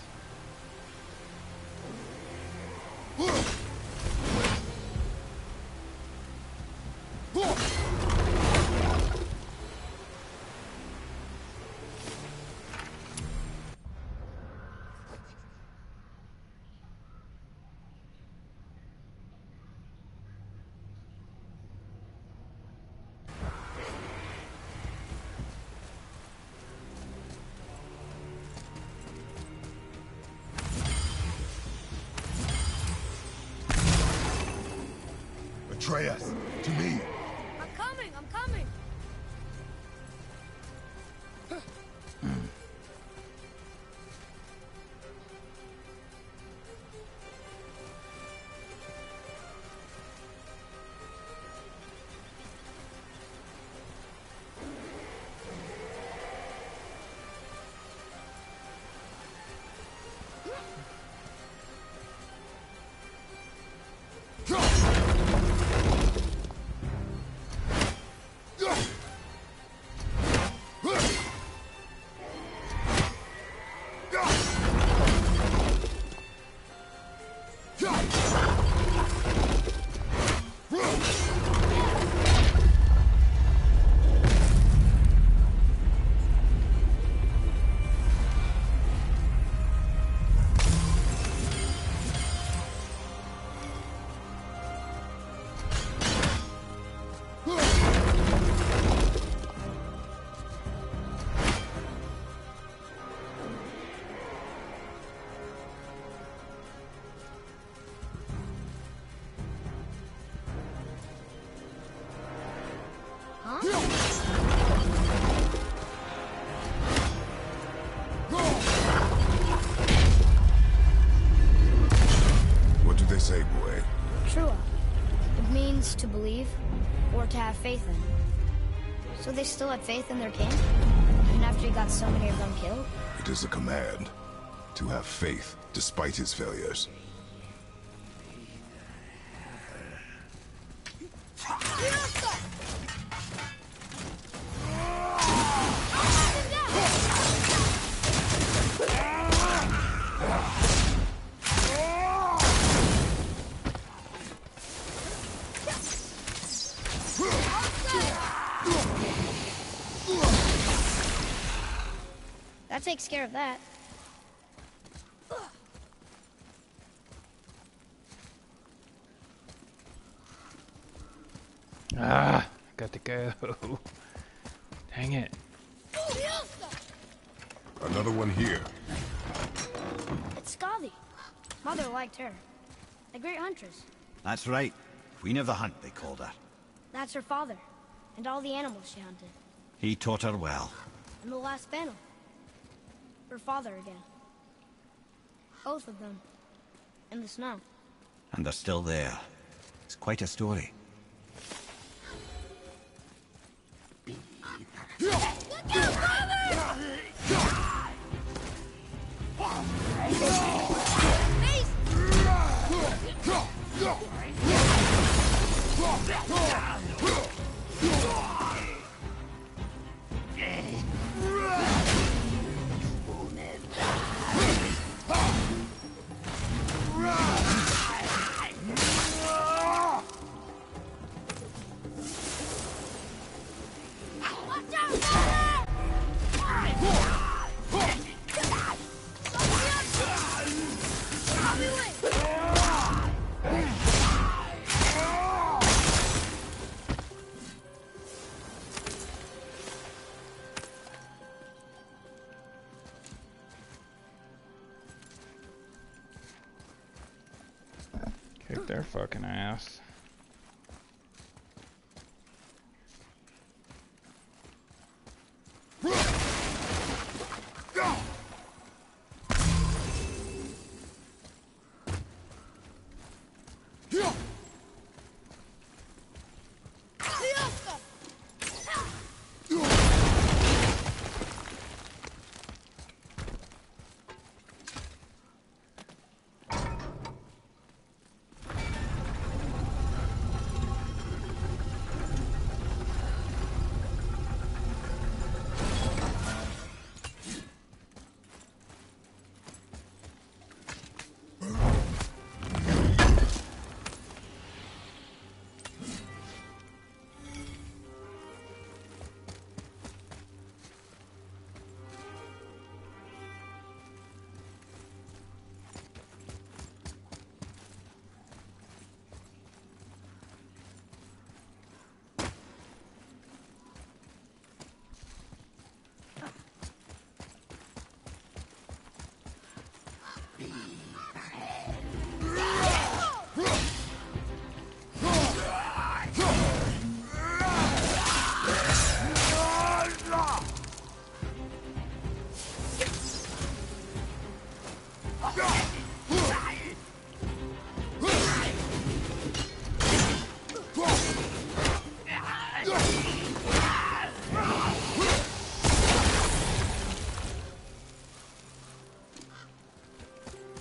F: Atreus, to me.
D: I'm coming, I'm coming.
F: What do they say, boy?
D: Trua. It means to believe or to have faith in. So they still had faith in their king? Even after he got so many of them killed?
F: It is a command. To have faith, despite his failures.
D: That takes care of that.
A: Ah, got to go. Dang it.
F: Another one here.
D: It's Skadi. Mother liked her. The great huntress.
C: That's right. Queen of the Hunt, they called her.
D: That's her father. And all the animals she hunted.
C: He taught her well.
D: In the last battle. Her father again. Both of them. In the snow.
C: And they're still there. It's quite a story.
A: Kick their fucking ass.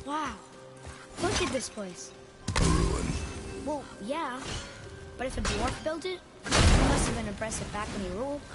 D: Wow. Look at this place.
F: A ruin.
D: Well, yeah. But if a dwarf built it, he must have been impressive back when he ruled.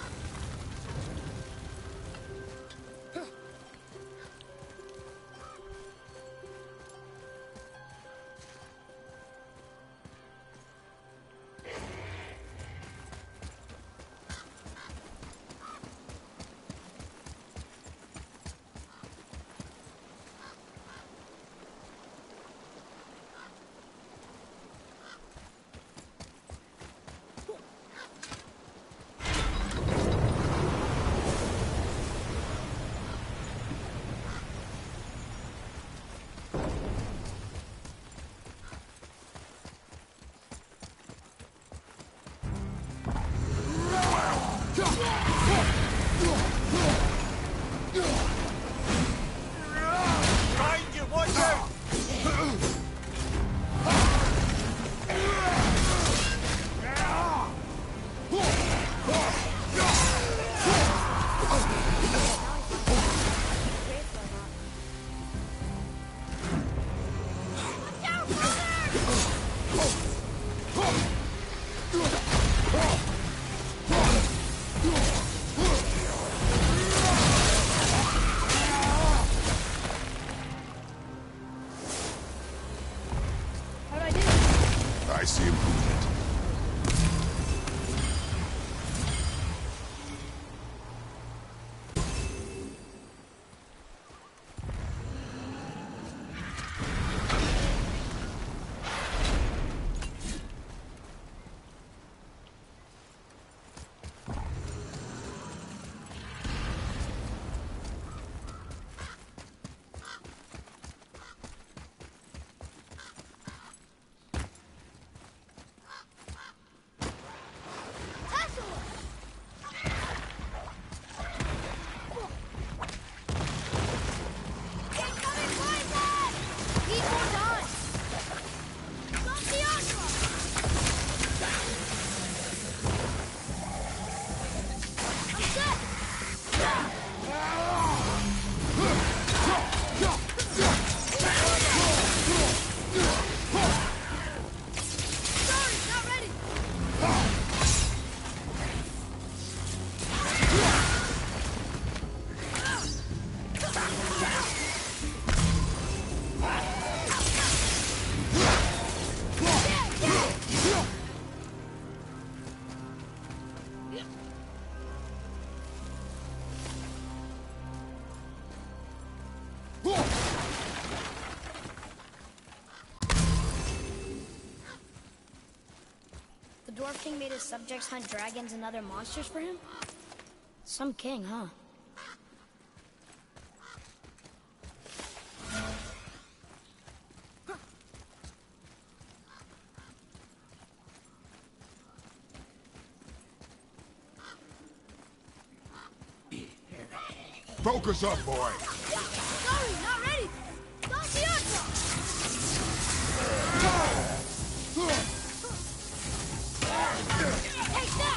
F: I see improvement.
D: The Dwarf King made his subjects hunt dragons and other monsters for him? Some king, huh?
F: Focus up, boy.
D: Sorry, not ready! Don't see Take that!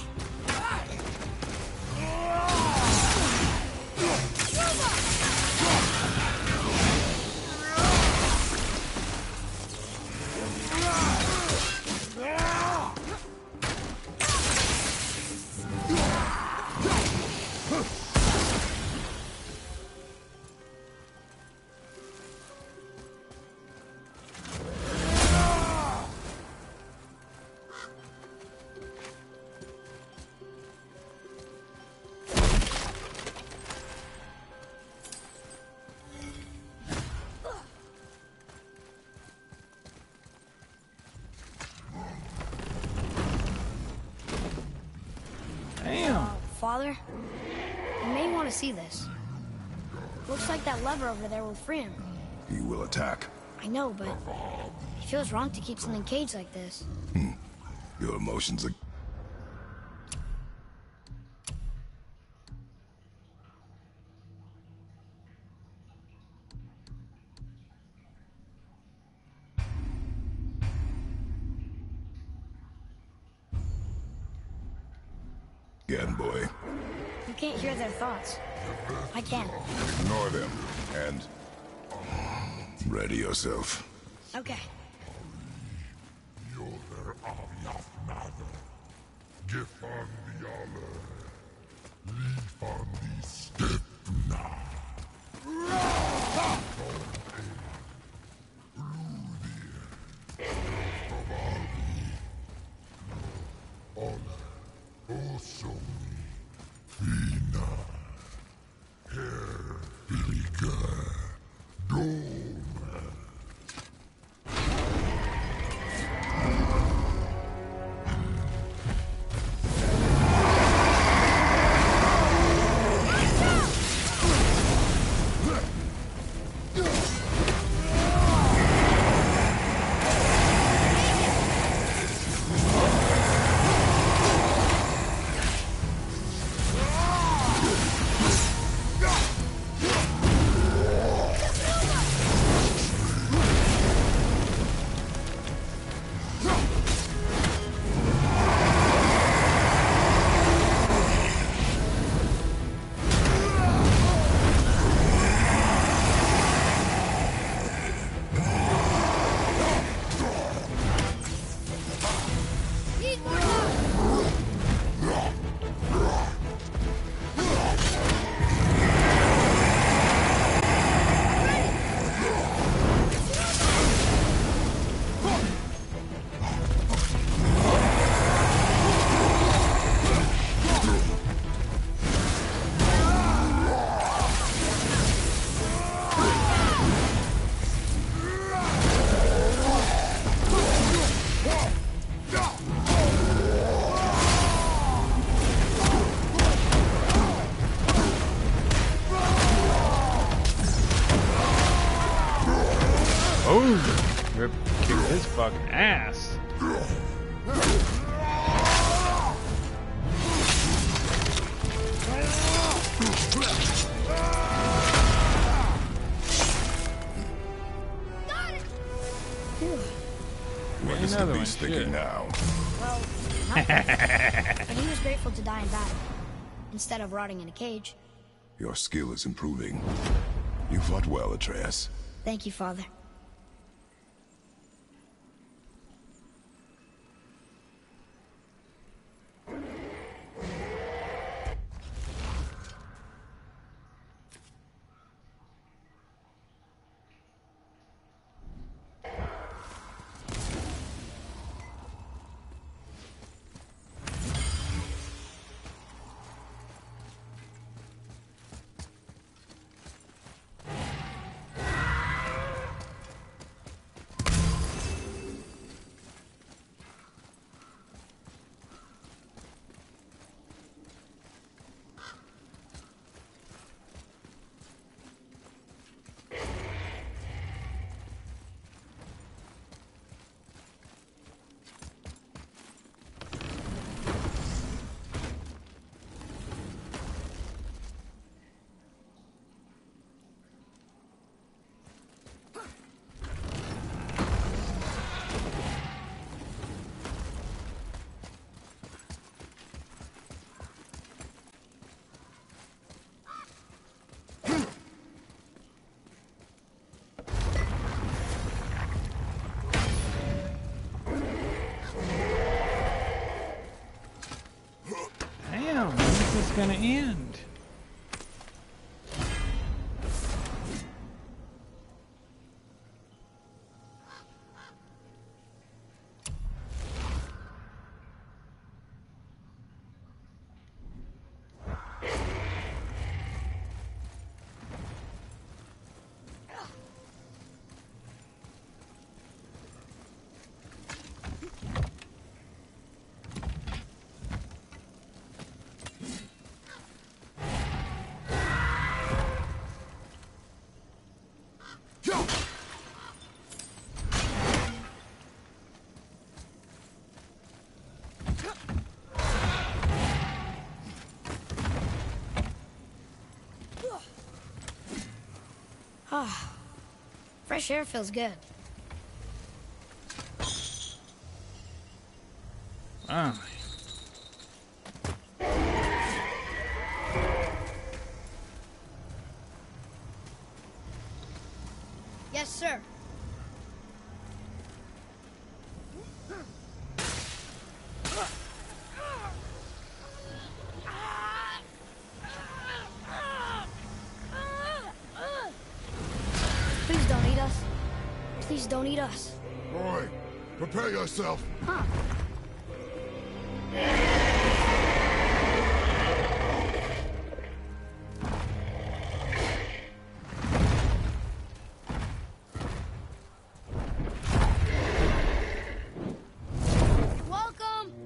D: Father, you may want to see this. Looks like that lever over there will free him.
F: He will attack.
D: I know, but it feels wrong to keep something caged like this.
F: Your emotions are... Again, boy.
D: You can't hear their thoughts. I can.
F: Ignore them, and Ready yourself.
D: Okay.
H: Yoder Arjafnader. Gefan Diale. Lifan di Stepna. Osomi. Fina. Her. Vilka. Dome.
A: Oh, Rip kicked his fucking ass.
F: Where's the
A: Another one,
F: beast thinking
A: shit.
F: now?
D: Well, not much. But he was grateful to die in battle, instead of rotting in a cage.
F: Your skill is improving. You fought well, Atreus.
D: Thank you, Father.
A: Damn, when is this gonna end?
D: Ah, fresh air feels good.
A: Oh.
D: Yes, sir. Please don't eat us. Please don't eat us.
H: Boy, prepare yourself.
D: Huh. Welcome.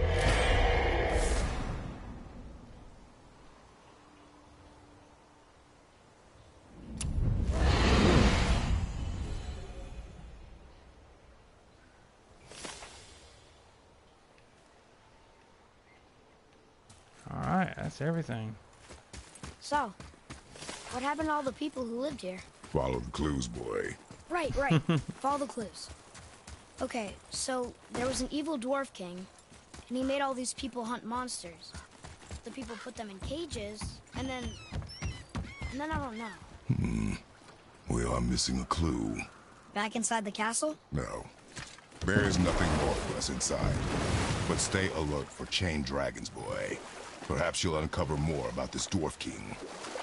A: Alright, that's everything.
D: So, what happened to all the people who lived here?
F: Follow the clues, boy.
D: Right. Follow the clues. Okay, so there was an evil dwarf king, and he made all these people hunt monsters. The people put them in cages, and then I don't know.
F: We are missing a clue.
D: Back inside the castle?
F: No. There is nothing more for us inside. But stay alert for chained dragons, boy. Perhaps you'll uncover more about this dwarf king.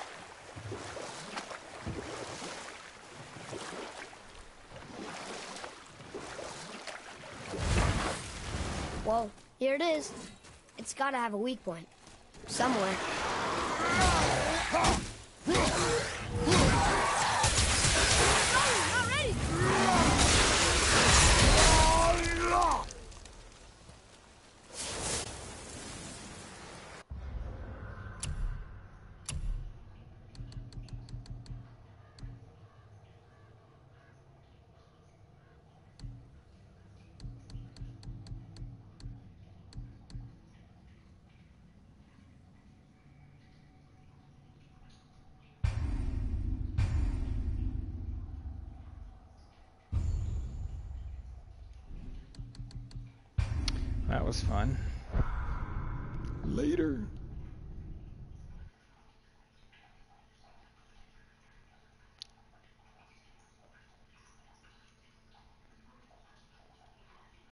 D: Whoa, here it is. It's gotta have a weak point. Somewhere. Not ready!
A: That was fun.
F: Later.